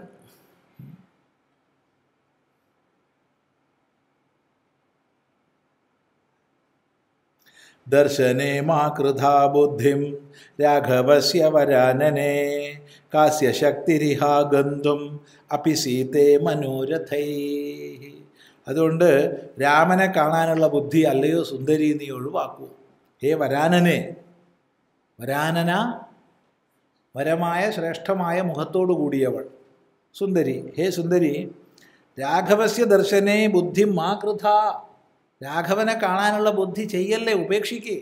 ദർശനേ മാ കൃഥാ ബുദ്ധിം രാഘവസ്യ വരാനനേ കാസ്യ ശക്തിരിഹാ ഗന്ധും അപി സീതേ മനോരഥൈ. അതുകൊണ്ട് രാമനെ കാണാനുള്ള ബുദ്ധി അല്ലയോ സുന്ദരി നീ ഒഴിവാക്കൂ. ഹേ വരാനനെ, വരാനന വരമായ ശ്രേഷ്ഠമായ മുഖത്തോടു കൂടിയവൾ സുന്ദരി. ഹേ സുന്ദരി, രാഘവസ്യ ദർശനേ ബുദ്ധി മാ കൃഥ, രാഘവനെ കാണാനുള്ള ബുദ്ധി ചെയ്യല്ലേ, ഉപേക്ഷിക്കേ.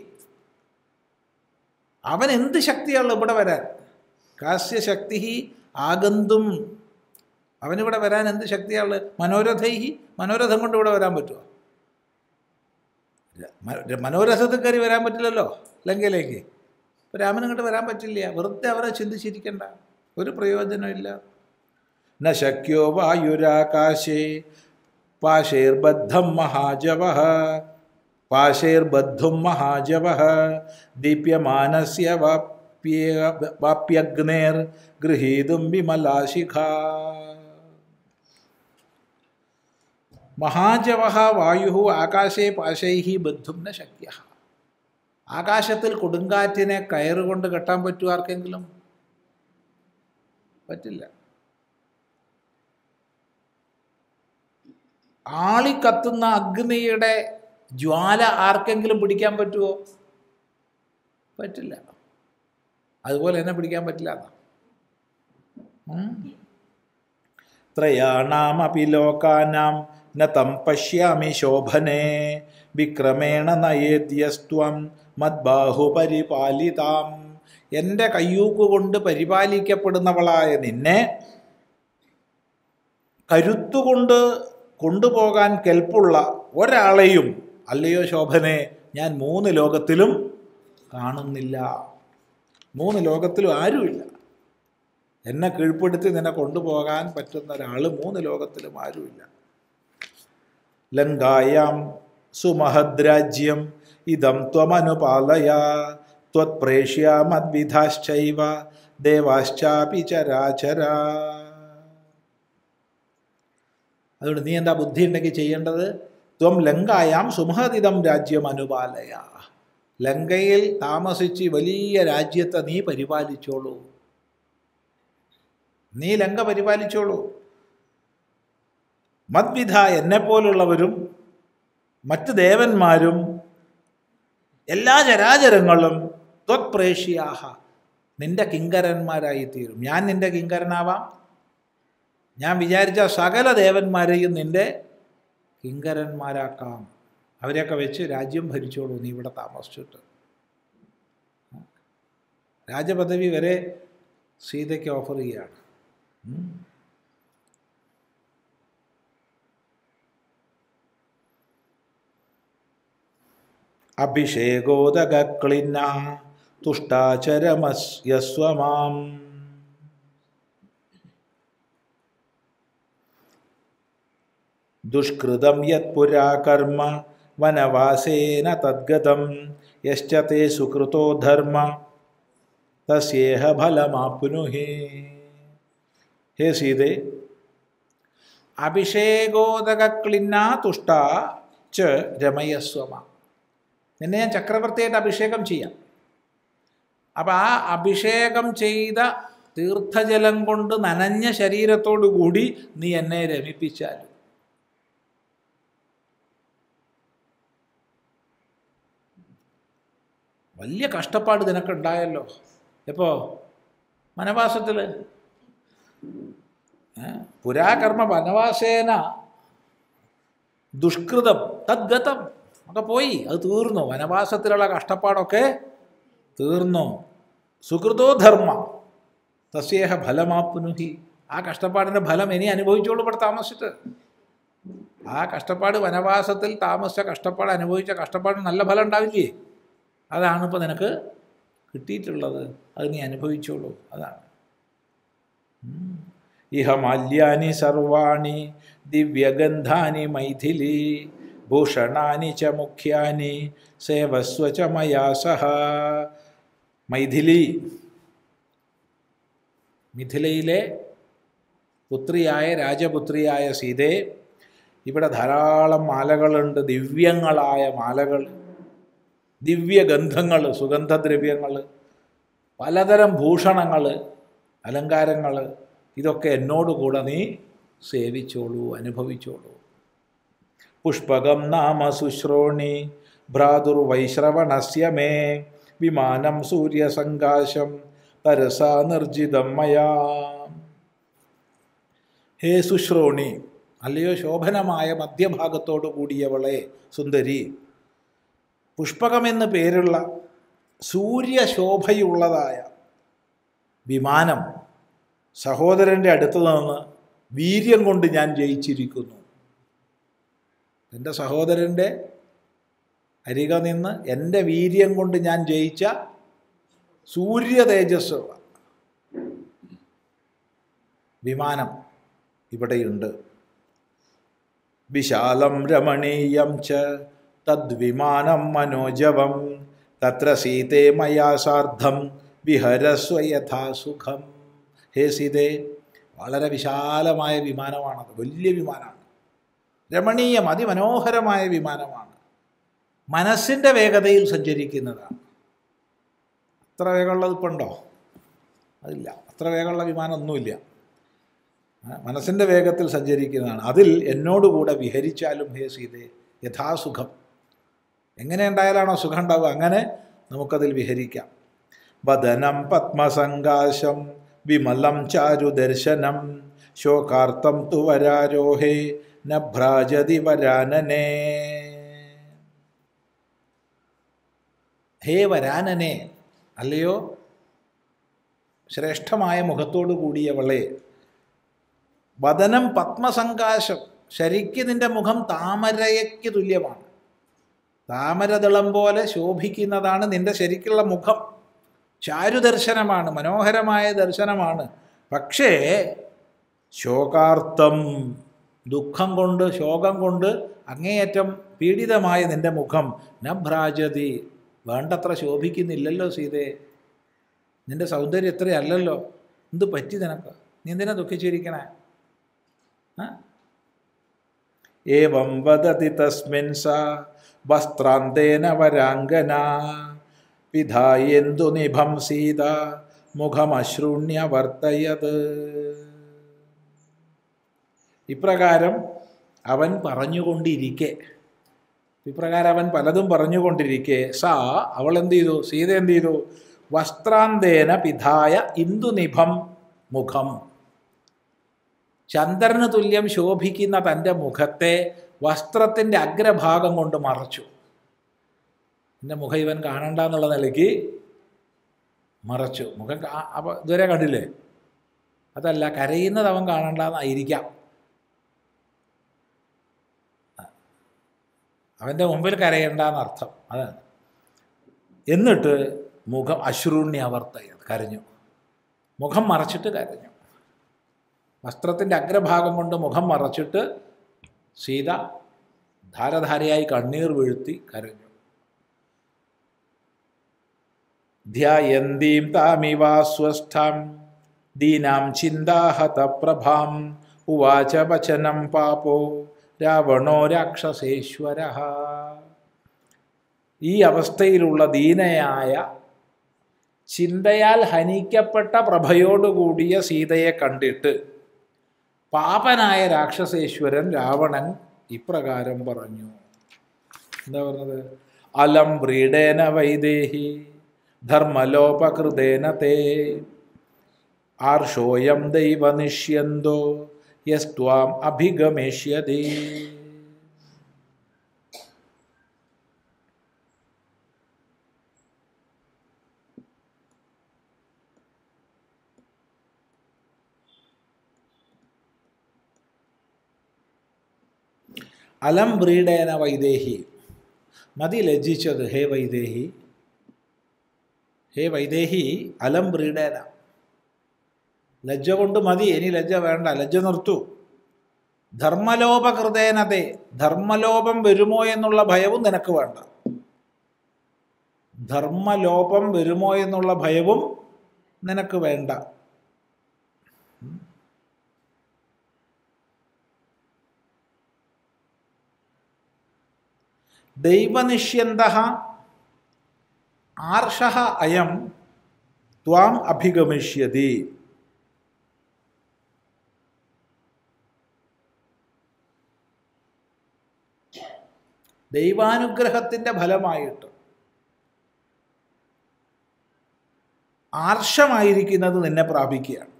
അവൻ എന്ത് ശക്തിയാണല്ലോ ഇവിടെ വരാൻ? കാസ്യ ശക്തി ആഗന്തും, അവനിവിടെ വരാൻ എന്ത് ശക്തിയാണുള്ളത്? മനോരഥൈഹി, മനോരഥം കൊണ്ട് ഇവിടെ വരാൻ പറ്റുമോ? മനോരഥത്തിൽ കയറി വരാൻ പറ്റില്ലല്ലോ ലങ്കയിലേക്ക്. ഇപ്പോൾ രാമൻ ഇങ്ങോട്ട് വരാൻ പറ്റില്ല. വെറുതെ അവരെ ചിന്തിച്ചിരിക്കണ്ട, ഒരു പ്രയോജനമില്ല. ന ശക്യോ വായുരാകാശേ പാശൈർബദ്ധം മഹാജവഃ പാശൈർബദ്ധും മഹാജവഃ ദീപ്യമാനസ്യ വാപ്യ വാപ്യഗ്നേർ ഗൃഹീതും വിമലാശിഖ. മഹാജവഃ വായു ആകാശേ പാശൈഃ ബദ്ധും ന ശക്യഃ. ആകാശത്തിൽ കൊടുങ്കാറ്റിനെ കയറുകൊണ്ട് കെട്ടാൻ പറ്റുമോ ആർക്കെങ്കിലും? പറ്റില്ല. ആളിക്കത്തുന്ന അഗ്നിയുടെ ജ്വാല ആർക്കെങ്കിലും പിടിക്കാൻ പറ്റുമോ? പറ്റില്ല. അതുപോലെ തന്നെ പിടിക്കാൻ പറ്റില്ല. ത്രയാണാമപി ലോകാനാം ന തം പശ്യാമി ശോഭനേ വിക്രമേണ നയേദ്യസ്ത്വം മദ്ബാഹു പരിപാലിതാം. എൻ്റെ കയ്യൂക്കുകൊണ്ട് പരിപാലിക്കപ്പെടുന്നവളായ നിന്നെ കരുത്തുകൊണ്ട് കൊണ്ടുപോകാൻ കെൽപ്പുള്ള ഒരാളെയും അല്ലയോ ശോഭനെ ഞാൻ മൂന്ന് ലോകത്തിലും കാണുന്നില്ല. മൂന്ന് ലോകത്തിലും ആരുമില്ല. എന്നെ കീഴ്പ്പെടുത്തി നിന്നെ കൊണ്ടുപോകാൻ പറ്റുന്ന ഒരാൾ മൂന്ന് ലോകത്തിലും ആരുമില്ല. ലങ്കായാം സുമഹദ്രാജ്യം ഇദം ത്വമനുപാലയ ത്വത്പ്രേഷ്യാമദ്വിധാശ്ചൈവ ദേവാശ്ചാപി ചരാചരാ. അതുകൊണ്ട് നീ എന്താ ബുദ്ധി ഉണ്ടെങ്കിൽ ചെയ്യേണ്ടത്? ത്വം ലങ്കായാം സുമഹദിതം രാജ്യം അനുപാലയ. ലങ്കയിൽ താമസിച്ച് വലിയ രാജ്യത്തെ നീ പരിപാലിച്ചോളൂ. നീ ലങ്ക പരിപാലിച്ചോളൂ. മദ്വിധ, എന്നെപ്പോലുള്ളവരും മറ്റ് ദേവന്മാരും എല്ലാ ചരാചരങ്ങളും ത്വത്പ്രേഷ്യാഹ, നിന്റെ കിങ്കരന്മാരായി തീരും. ഞാൻ നിന്റെ കിങ്കരനാവാം. ഞാൻ വിചാരിച്ച സകല ദേവന്മാരെയും നിന്റെ കിങ്കരന്മാരാക്കാം. അവരെയൊക്കെ വെച്ച് രാജ്യം ഭരിച്ചോളൂ നീ ഇവിടെ താമസിച്ചിട്ട്. രാജപദവി വരെ സീതയ്ക്ക് ഓഫർ ചെയ്യുകയാണ്. അഭിഷേകോദകക്ലിന്ന തുഷ്ടാചരമസ്യസ്വമാം ദുഷ്കൃതം യത് പുരാ കർമ്മ വനവാസേന തദ്ഗതം യശ്ച തേ സുകൃതോ ധർമ്മ തസ്യേഹ ഫലമാപ്നുഹി. ഹേ സീതേ, അഭിഷേകോദകക്ലിന്ന തുഷ്ട ച രമയസ്വമ, നിന്നെ ഞാൻ ചക്രവർത്തിയായിട്ട് അഭിഷേകം ചെയ്യാം. അപ്പം ആ അഭിഷേകം ചെയ്ത തീർത്ഥജലം കൊണ്ട് നനഞ്ഞ ശരീരത്തോടു കൂടി നീ എന്നെ രമിപ്പിച്ചാലും. വലിയ കഷ്ടപ്പാട് നിനക്കുണ്ടായല്ലോ. എപ്പോ? വനവാസത്തിൽ. പുരാകർമ്മ വനവാസേന ദുഷ്കൃതം തദ്ഗതം ഒക്കെ പോയി, അത് തീർന്നു. വനവാസത്തിലുള്ള കഷ്ടപ്പാടൊക്കെ തീർന്നു. സുകൃതോ ധർമ്മ തസ്യേഹ ഫലമാപ്നുഹി, ആ കഷ്ടപ്പാടിൻ്റെ ഫലം ഇനി അനുഭവിച്ചോളൂ ഇവിടെ താമസിച്ചിട്ട്. ആ കഷ്ടപ്പാട്, വനവാസത്തിൽ താമസിച്ച കഷ്ടപ്പാട്, അനുഭവിച്ച കഷ്ടപ്പാട് നല്ല ഫലം ഉണ്ടാവില്ലേ? അതാണ് ഇപ്പോൾ നിനക്ക് കിട്ടിയിട്ടുള്ളത്. അത് നീ അനുഭവിച്ചോളൂ. അതാണ്. ഇഹ മാല്യാനി സർവാണി ദിവ്യഗന്ധാനി മൈഥിലി ഭൂഷണാനി ച മുഖ്യാനി സേവസ്വ ച മയാ സഹ. മൈഥിലി, മിഥിലയിലെ പുത്രിയായ രാജപുത്രിയായ സീതേ, ഇവിടെ ധാരാളം മാലകളുണ്ട്, ദിവ്യങ്ങളായ മാലകൾ, ദിവ്യഗന്ധങ്ങൾ, സുഗന്ധദ്രവ്യങ്ങൾ, പലതരം ഭൂഷണങ്ങൾ, അലങ്കാരങ്ങൾ, ഇതൊക്കെ എന്നോടുകൂടെ നീ സേവിച്ചോളൂ, അനുഭവിച്ചോളൂ. പുഷ്പകം നാമ ശുശ്രോണി ഭ്രാതുർവൈശ്രവണസ്യ മേ വിമാനം സൂര്യസങ്കാശം തരസാ നിർജിതം മയാ. ഹേ ശുശ്രോണി, അല്ലയോ ശോഭനമായ മധ്യഭാഗത്തോടു കൂടിയവളെ സുന്ദരി, പുഷ്പകമെന്ന് പേരുള്ള സൂര്യശോഭയുള്ളതായ വിമാനം സഹോദരൻ്റെ അടുത്ത് നിന്ന് വീര്യം കൊണ്ട് ഞാൻ ജയിച്ചിരിക്കുന്നു. എൻ്റെ സഹോദരൻ്റെ അരിക നിന്ന് എൻ്റെ വീര്യം കൊണ്ട് ഞാൻ ജയിച്ച സൂര്യ തേജസ്സുള്ള വിമാനം ഇവിടെയുണ്ട്. വിശാലം രമണീയം ച തദ്വിമാനം മനോജവം തത്ര സീതേ മയാ സാർദ്ധം വിഹരസ്വ യഥാ സുഖം. ഹേ സീതേ, വളരെ വിശാലമായ വിമാനമാണത്, വലിയ വിമാനമാണ്. രമണീയം, അതിമനോഹരമായ വിമാനമാണ്. മനസ്സിൻ്റെ വേഗതയിൽ സഞ്ചരിക്കുന്നതാണ്. അത്ര വേഗമുള്ളത് ഇപ്പം ഉണ്ടോ? അതില്ല. അത്ര വേഗമുള്ള വിമാനമൊന്നുമില്ല. മനസ്സിൻ്റെ വേഗത്തിൽ സഞ്ചരിക്കുന്നതാണ്. അതിൽ എന്നോടുകൂടെ വിഹരിച്ചാലും ഹേ സീതേ യഥാസുഖം, എങ്ങനെ ഉണ്ടായാലാണോ സുഖം ഉണ്ടാവുക അങ്ങനെ നമുക്കതിൽ വിഹരിക്കാം. വദനം പത്മസങ്കാശം വിമലം ചാരുദർശനം ശോകാർത്തം തു വരാരോഹേ ന ഭ്രാജതി വരാനനേ. ഹേ വരാനനെ, അല്ലയോ ശ്രേഷ്ഠമായ മുഖത്തോടു കൂടിയവളെ, വദനം പത്മസങ്കാശം, ശരിക്ക് നിൻ്റെ മുഖം താമരയ്ക്ക് തുല്യമാണ്. താമരദളം പോലെ ശോഭിക്കുന്നതാണ് നിൻ്റെ ശരിക്കുള്ള മുഖം. ചാരുദർശനമാണ്, മനോഹരമായ ദർശനമാണ്. പക്ഷേ ശോകാർത്ഥം, ദുഃഖം കൊണ്ട്, ശോകം കൊണ്ട് അങ്ങേയറ്റം പീഡിതമായ നിൻ്റെ മുഖം ന ഭ്രാജതി, വേണ്ടത്ര ശോഭിക്കുന്നില്ലല്ലോ സീതേ. നിൻ്റെ സൗന്ദര്യം എത്രയല്ലല്ലോ, എന്ത് പറ്റി നിനക്ക്? നീ എന്തിനാ ദുഃഖിച്ചിരിക്കണേ? ഏവം വദതി തസ്മിൻ സാ വസ്ത്രാന്തേന വരാംഗന വിധായേന്ദു നിഭം സീത മുഖമശ്രൂണ്യ വർത്തയത്. ഇപ്രകാരം അവൻ പറഞ്ഞുകൊണ്ടിരിക്കെ, ഇപ്രകാരം അവൻ പലതും പറഞ്ഞുകൊണ്ടിരിക്കെ, സാ അവൾ എന്ത് ചെയ്തു? സീത എന്ത് ചെയ്തു? വസ്ത്രാന്തേന പിധായ ഇന്ദുനിഭം മുഖം, ചന്ദ്രന് തുല്യം ശോഭിക്കുന്ന തൻ്റെ മുഖത്തെ വസ്ത്രത്തിൻ്റെ അഗ്രഭാഗം കൊണ്ട് മറച്ചു. എൻ്റെ മുഖം ഇവൻ കാണണ്ട എന്നുള്ള നിലയ്ക്ക് മറച്ചു. മുഖം അപ്പോൾ ഇതുവരെ കണ്ടില്ലേ? അതല്ല, കരയുന്നത് അവൻ കാണണ്ടെന്നായിരിക്കാം. അവൻ്റെ മുമ്പിൽ കരയണ്ടെന്നർത്ഥം അതാണ്. എന്നിട്ട് മുഖം അശ്രൂണ്യാവർത്തയ, കരഞ്ഞു. മുഖം മറച്ചിട്ട് കരഞ്ഞു. വസ്ത്രത്തിൻ്റെ അഗ്രഭാഗം കൊണ്ട് മുഖം മറച്ചിട്ട് സീത ധാരധാരയായി കണ്ണീർ വീഴ്ത്തി കരഞ്ഞു. ധ്യായന്തീം താമിവാസ്വസ്ഥാം ദീനാം ചിന്താഹത പ്രഭാം ഉവാച വചനം പാപോ രാവണോ രാക്ഷസേശ്വര. ഈ അവസ്ഥയിലുള്ള ദീനയായ ചിന്തയാൽ ഹനിക്കപ്പെട്ട പ്രഭയോടുകൂടിയ സീതയെ കണ്ടിട്ട് പാപനായ രാക്ഷസേശ്വരൻ രാവണൻ ഇപ്രകാരം പറഞ്ഞു. എന്താ പറഞ്ഞത്? അലം വ്രീഡേന വൈദേഹി ധർമ്മലോപകൃതേന തേ ആർഷോയം ദൈവനിഷ്യന്തോ യസ്ത്വാം അഭിഗമേഷ്യതി. അലം വ്രീഡേന വൈദേഹി, മതി ലജ്ജിച്ചത് ഹേ വൈദേഹി. ഹേ വൈദേഹി, അലം വ്രീഡേന, ലജ്ജ കൊണ്ട് മതി, ഇനി ലജ്ജ വേണ്ട, ലജ്ജ നിർത്തൂ. ധർമ്മലോപകൃതേനതേ, ധർമ്മലോപം വരുമോ എന്നുള്ള ഭയവും നിനക്ക് വേണ്ട. ധർമ്മലോപം വരുമോ എന്നുള്ള ഭയവും നിനക്ക് വേണ്ട. ദൈവനിഷ്യന്തഃ ആർഷഃ അയം ത്വാം അഭിഗമിഷ്യതി. ദൈവാനുഗ്രഹത്തിൻ്റെ ഫലമായിട്ട് ആർഷമായിരിക്കുന്നത് നിന്നെ പ്രാപിക്കുകയാണ്.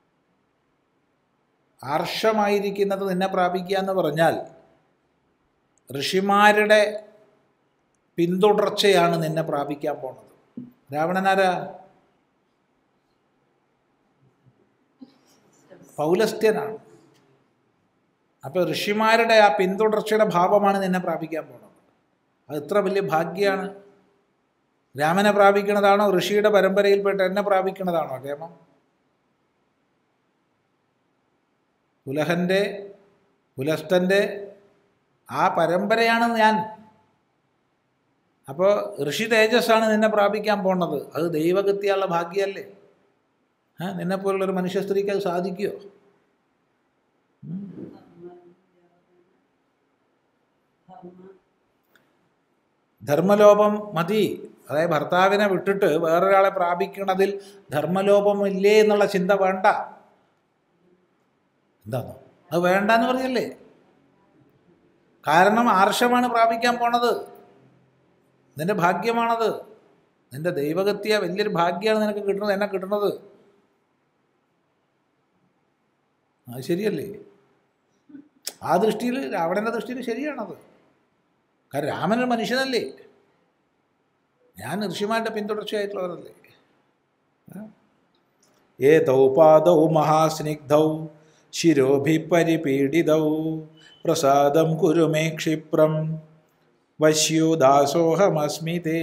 ആർഷമായിരിക്കുന്നത് നിന്നെ പ്രാപിക്കുക എന്ന് പറഞ്ഞാൽ ഋഷിമാരുടെ പിന്തുടർച്ചയാണ് നിന്നെ പ്രാപിക്കാൻ പോണത്. രാവണനാരാ? പൗലസ്ത്യനാണ്. അപ്പോൾ ഋഷിമാരുടെ ആ പിന്തുടർച്ചയുടെ ഭാവമാണ് നിന്നെ പ്രാപിക്കാൻ പോണത്. അത് എത്ര വലിയ ഭാഗ്യമാണ്. രാമനെ പ്രാപിക്കണതാണോ ഋഷിയുടെ പരമ്പരയിൽപ്പെട്ട് എന്നെ പ്രാപിക്കണതാണോ ക്ഷേമം? പുലഹൻ്റെ പുലസ്തൻ്റെ ആ പരമ്പരയാണ് ഞാൻ. അപ്പോൾ ഋഷി തേജസ്സാണ് നിന്നെ പ്രാപിക്കാൻ പോണത്. അത് ദൈവഗത്യാനുള്ള ഭാഗ്യമല്ലേ? ആ നിന്നെപ്പോലുള്ളൊരു മനുഷ്യ സ്ത്രീക്ക് അത് സാധിക്കുമോ? ധർമ്മലോപം മതി. അതായത് ഭർത്താവിനെ വിട്ടിട്ട് വേറൊരാളെ പ്രാപിക്കണതിൽ ധർമ്മലോപമില്ലേ എന്നുള്ള ചിന്ത വേണ്ട. എന്താണോ അത് വേണ്ടെന്ന് പറഞ്ഞല്ലേ? കാരണം ആർഷമാണ് പ്രാപിക്കാൻ പോണത്. നിൻ്റെ ഭാഗ്യമാണത്. നിൻ്റെ ദൈവഗത്യ വലിയൊരു ഭാഗ്യമാണ് നിനക്ക് കിട്ടുന്നത്, എന്നെ കിട്ടുന്നത്. അത് ശരിയല്ലേ? ആ ദൃഷ്ടിയിൽ, രാവണൻ്റെ ദൃഷ്ടിയിൽ ശരിയാണത്. കാരണം രാമനൊരു മനുഷ്യനല്ലേ, ഞാൻ ഋഷിമാരുടെ പിന്തുടർച്ചയായിട്ടുള്ളവരല്ലേ. ഏതൗ പാദൗ മഹാസ്നിഗ്ധൗ ശിരോഭി പരിപീഡിതൗ പ്രസാദം കുരു മേ ക്ഷിപ്രം വശ്യോ ദാസോഹമസ്മി തേ.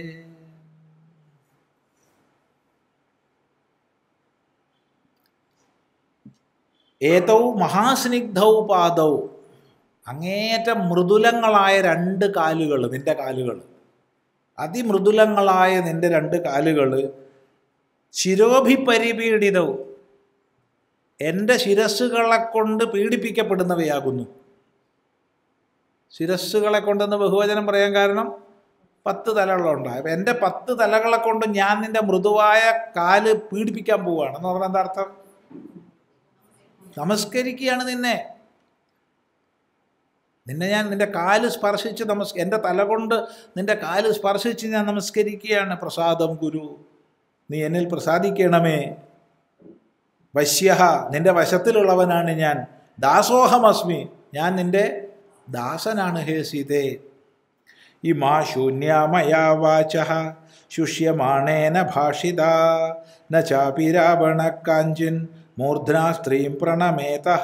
ഏതൗ മഹാസ്നിഗ്ധൗ പാദൗ, അങ്ങേറ്റം മൃദുലങ്ങളായ രണ്ട് കാലുകൾ, നിൻ്റെ കാലുകൾ, അതിമൃദുലങ്ങളായ നിൻ്റെ രണ്ട് കാലുകൾ, ശിരോഭി പരിപീഡിതവും, എൻ്റെ ശിരസ്സുകളെ കൊണ്ട് പീഡിപ്പിക്കപ്പെടുന്നവയാകുന്നു. ശിരസ്സുകളെ കൊണ്ടെന്ന് ബഹുവചനം പറയാൻ കാരണം പത്ത് തലകളുണ്ടായി. അപ്പം എൻ്റെ പത്ത് തലകളെ കൊണ്ട് ഞാൻ നിൻ്റെ മൃദുവായ കാല് പീഡിപ്പിക്കാൻ പോവുകയാണ് എന്ന് പറഞ്ഞാൽ എന്താ അർത്ഥം? നമസ്കരിക്കുകയാണ് നിന്നെ. നിന്നെ ഞാൻ നിൻ്റെ കാല് സ്പർശിച്ച് നമസ് എൻ്റെ തല കൊണ്ട് നിൻ്റെ കാല് സ്പർശിച്ച് ഞാൻ നമസ്കരിക്കുകയാണ്. പ്രസാദം ഗുരു, നീ എന്നിൽ പ്രസാദിക്കണമേ. വശ്യ, നിൻ്റെ വശത്തിലുള്ളവനാണ് ഞാൻ. ദാസോഹമസ്മി, ഞാൻ നിൻ്റെ ദാസനാണ് ഹേ സീതേ. ഇമാ ശൂന്യാമയാ വാചഃ ശുഷ്യമാണേന ഭാഷിത ന ചാപി രാവണ കാഞ്ചിൻ മൂർധ്നാ സ്ത്രീം പ്രണമേതഃ.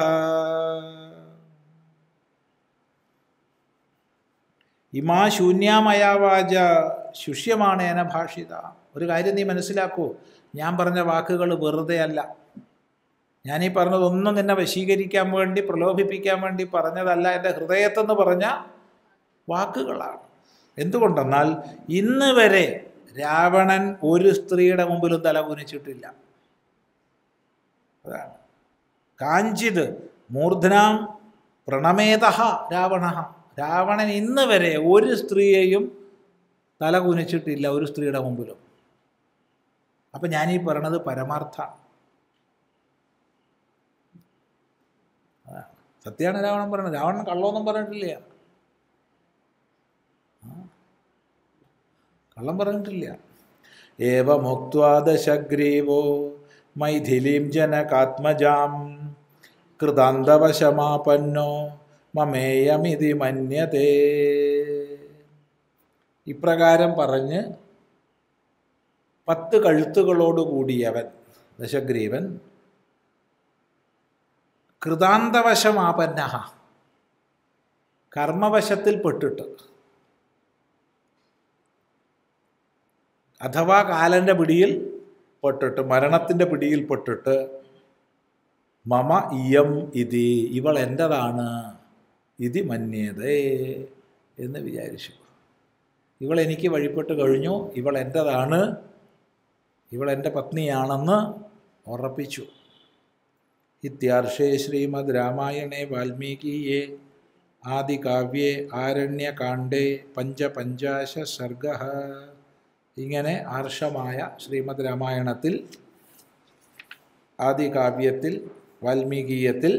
ഇമാ ശൂന്യാമയാ വാച ശുഷ്യമാണേന ഭാഷിത. ഒരു കാര്യം നീ മനസ്സിലാക്കൂ, ഞാൻ പറഞ്ഞ വാക്കുകൾ വെറുതെ അല്ല. ഞാനീ പറഞ്ഞതൊന്നും നിന്നെ വശീകരിക്കാൻ വേണ്ടി പ്രലോഭിപ്പിക്കാൻ വേണ്ടി പറഞ്ഞതല്ല, എൻ്റെ ഹൃദയത്തെന്ന് പറഞ്ഞ വാക്കുകളാണ്. എന്തുകൊണ്ടെന്നാൽ ഇന്ന് വരെ രാവണൻ ഒരു സ്ത്രീയുടെ മുമ്പിലും തല കുനിച്ചിട്ടില്ല. അതാണ് കാഞ്ചിത് മൂർധനാം പ്രണമേതഃ രാവണ, രാവണൻ ഇന്ന് വരെ ഒരു സ്ത്രീയെയും തല കുനിച്ചിട്ടില്ല ഒരു സ്ത്രീയുടെ മുമ്പിലും. അപ്പം ഞാനീ പറയണത് പരമാർത്ഥമാണ്. സത്യമാണ് രാവണൻ പറയണത്. രാവണൻ കള്ളമൊന്നും പറഞ്ഞിട്ടില്ല, കള്ളം പറഞ്ഞിട്ടില്ല. ഏവമുക്ത്വാ ദശഗ്രീവോ മൈഥിലീം ജനകാത്മജാം കൃതാന്തവശമാപന്നോ മമേയമിതി മന്യതേ. ഇപ്രകാരം പറഞ്ഞ് പത്ത് കഴുത്തുകളോട് കൂടിയവൻ ദശഗ്രീവൻ കൃതാന്തവശമാപന്ന, കർമ്മവശത്തിൽ പെട്ടിട്ട് അഥവാ കാലൻ്റെ പിടിയിൽ പെട്ടിട്ട്, മരണത്തിൻ്റെ പിടിയിൽ പെട്ടിട്ട് മമ ഇയം ഇതി, ഇവൾ എൻ്റെതാണ്, ഇതി മന്യതേ എന്ന് വിചാരിച്ചു. ഇവൾ എനിക്ക് വഴിപ്പെട്ട് കഴിഞ്ഞു, ഇവൾ എൻ്റെതാണ്, ഇവൾ എൻ്റെ പത്നിയാണെന്ന് ഉറപ്പിച്ചു. ഇത്യാർഷേ ശ്രീമദ് രാമായണേ വാൽമീകിയേ ആദികാവ്യേ ആരണ്യകാണ്ഡേ പഞ്ചപഞ്ചാശ സർഗഃ. ഇങ്ങനെ ആർഷമായ ശ്രീമദ് രാമായണത്തിൽ, ആദികാവ്യത്തിൽ, വാൽമീകീയത്തിൽ,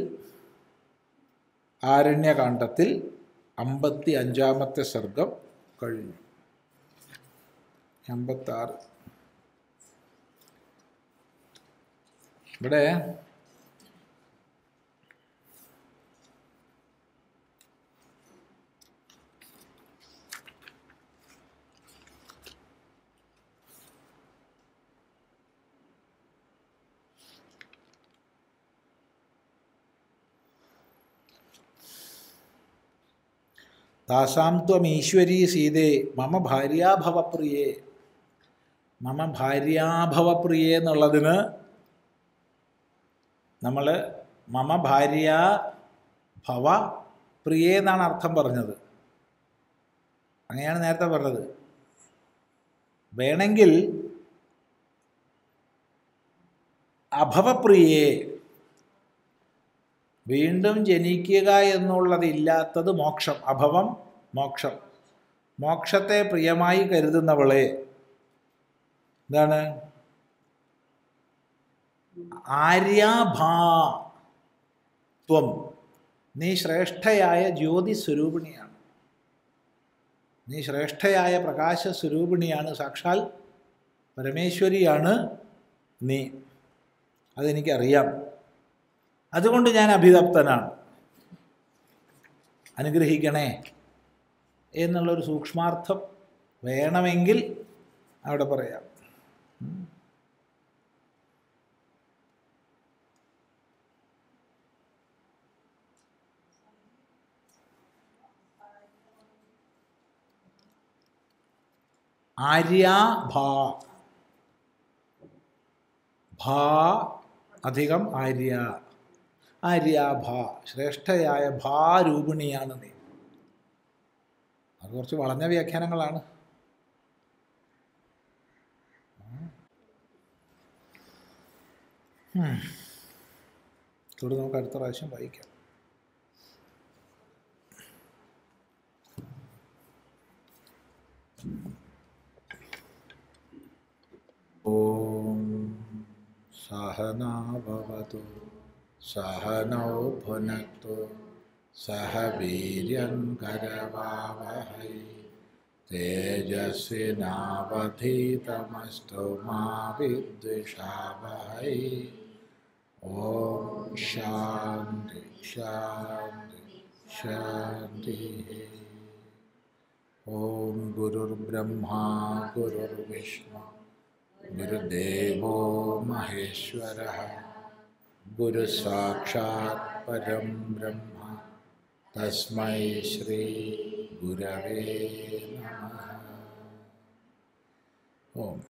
ആരണ്യകാണ്ഡത്തിൽ അമ്പത്തി അഞ്ചാമത്തെ സർഗം കഴിഞ്ഞു. അമ്പത്താറ്. ഇവിടെ താസാം ത്വമീശ്വരീ സീതേ മമ ഭാര്യാഭവപ്രിയേ. മമ ഭാര്യാഭവപ്രിയേ എന്നുള്ളതിന് നമ്മൾ മമ ഭാര്യ ഭവ പ്രിയേ എന്നാണ് അർത്ഥം പറഞ്ഞത്. അങ്ങനെയാണ് നേരത്തെ പറഞ്ഞത്. വേണമെങ്കിൽ അഭവപ്രിയേ, വീണ്ടും ജനിക്കുക എന്നുള്ളതില്ലാത്തത് മോക്ഷം. അഭവം മോക്ഷം. മോക്ഷത്തെ പ്രിയമായി കരുതുന്നവളെ എന്താണ്? ആര്യാഭാ ത്വം, നീ ശ്രേഷ്ഠയായ ജ്യോതി സ്വരൂപിണിയാണ്, നീ ശ്രേഷ്ഠയായ പ്രകാശ സ്വരൂപിണിയാണ്, സാക്ഷാൽ പരമേശ്വരിയാണ് നീ. അതെനിക്കറിയാം. അതുകൊണ്ട് ഞാൻ അഭിതപ്തനാണ്, അനുഗ്രഹിക്കണേ എന്നുള്ളൊരു സൂക്ഷ്മാർത്ഥം വേണമെങ്കിൽ അവിടെ പറയാം. ആര്യാ ഭാ, ഭാ അധികം ആര്യ, ആര്യാഭ, ശ്രേഷ്ഠയായ ഭാരൂപിണിയാണ് നീ. അത് കുറച്ച് വളഞ്ഞ വ്യാഖ്യാനങ്ങളാണ്. തുടർന്ന് നമുക്ക് അടുത്ത പ്രാവശ്യം വായിക്കാം. ഓം സഹനാ ഭവതു സഹനൗ ഭുനക്തു സഹ വീര്യം കരവാവഹൈ തേജസ്വിനാവധീതമസ്തു മാ വിദ്വിഷാവഹൈ. ഓം ശാന്തി ശാന്തി ശാന്തി. ഓം ഗുരുർബ്രഹ്മാ ഗുരുർവിഷ്ണു ഗുരുദേവോ മഹേശ്വരഃ. ഗുരു സാക്ഷാത് പരം ബ്രഹ്മ തസ്മൈ ശ്രീ ഗുരവേ നമഃ. ഓം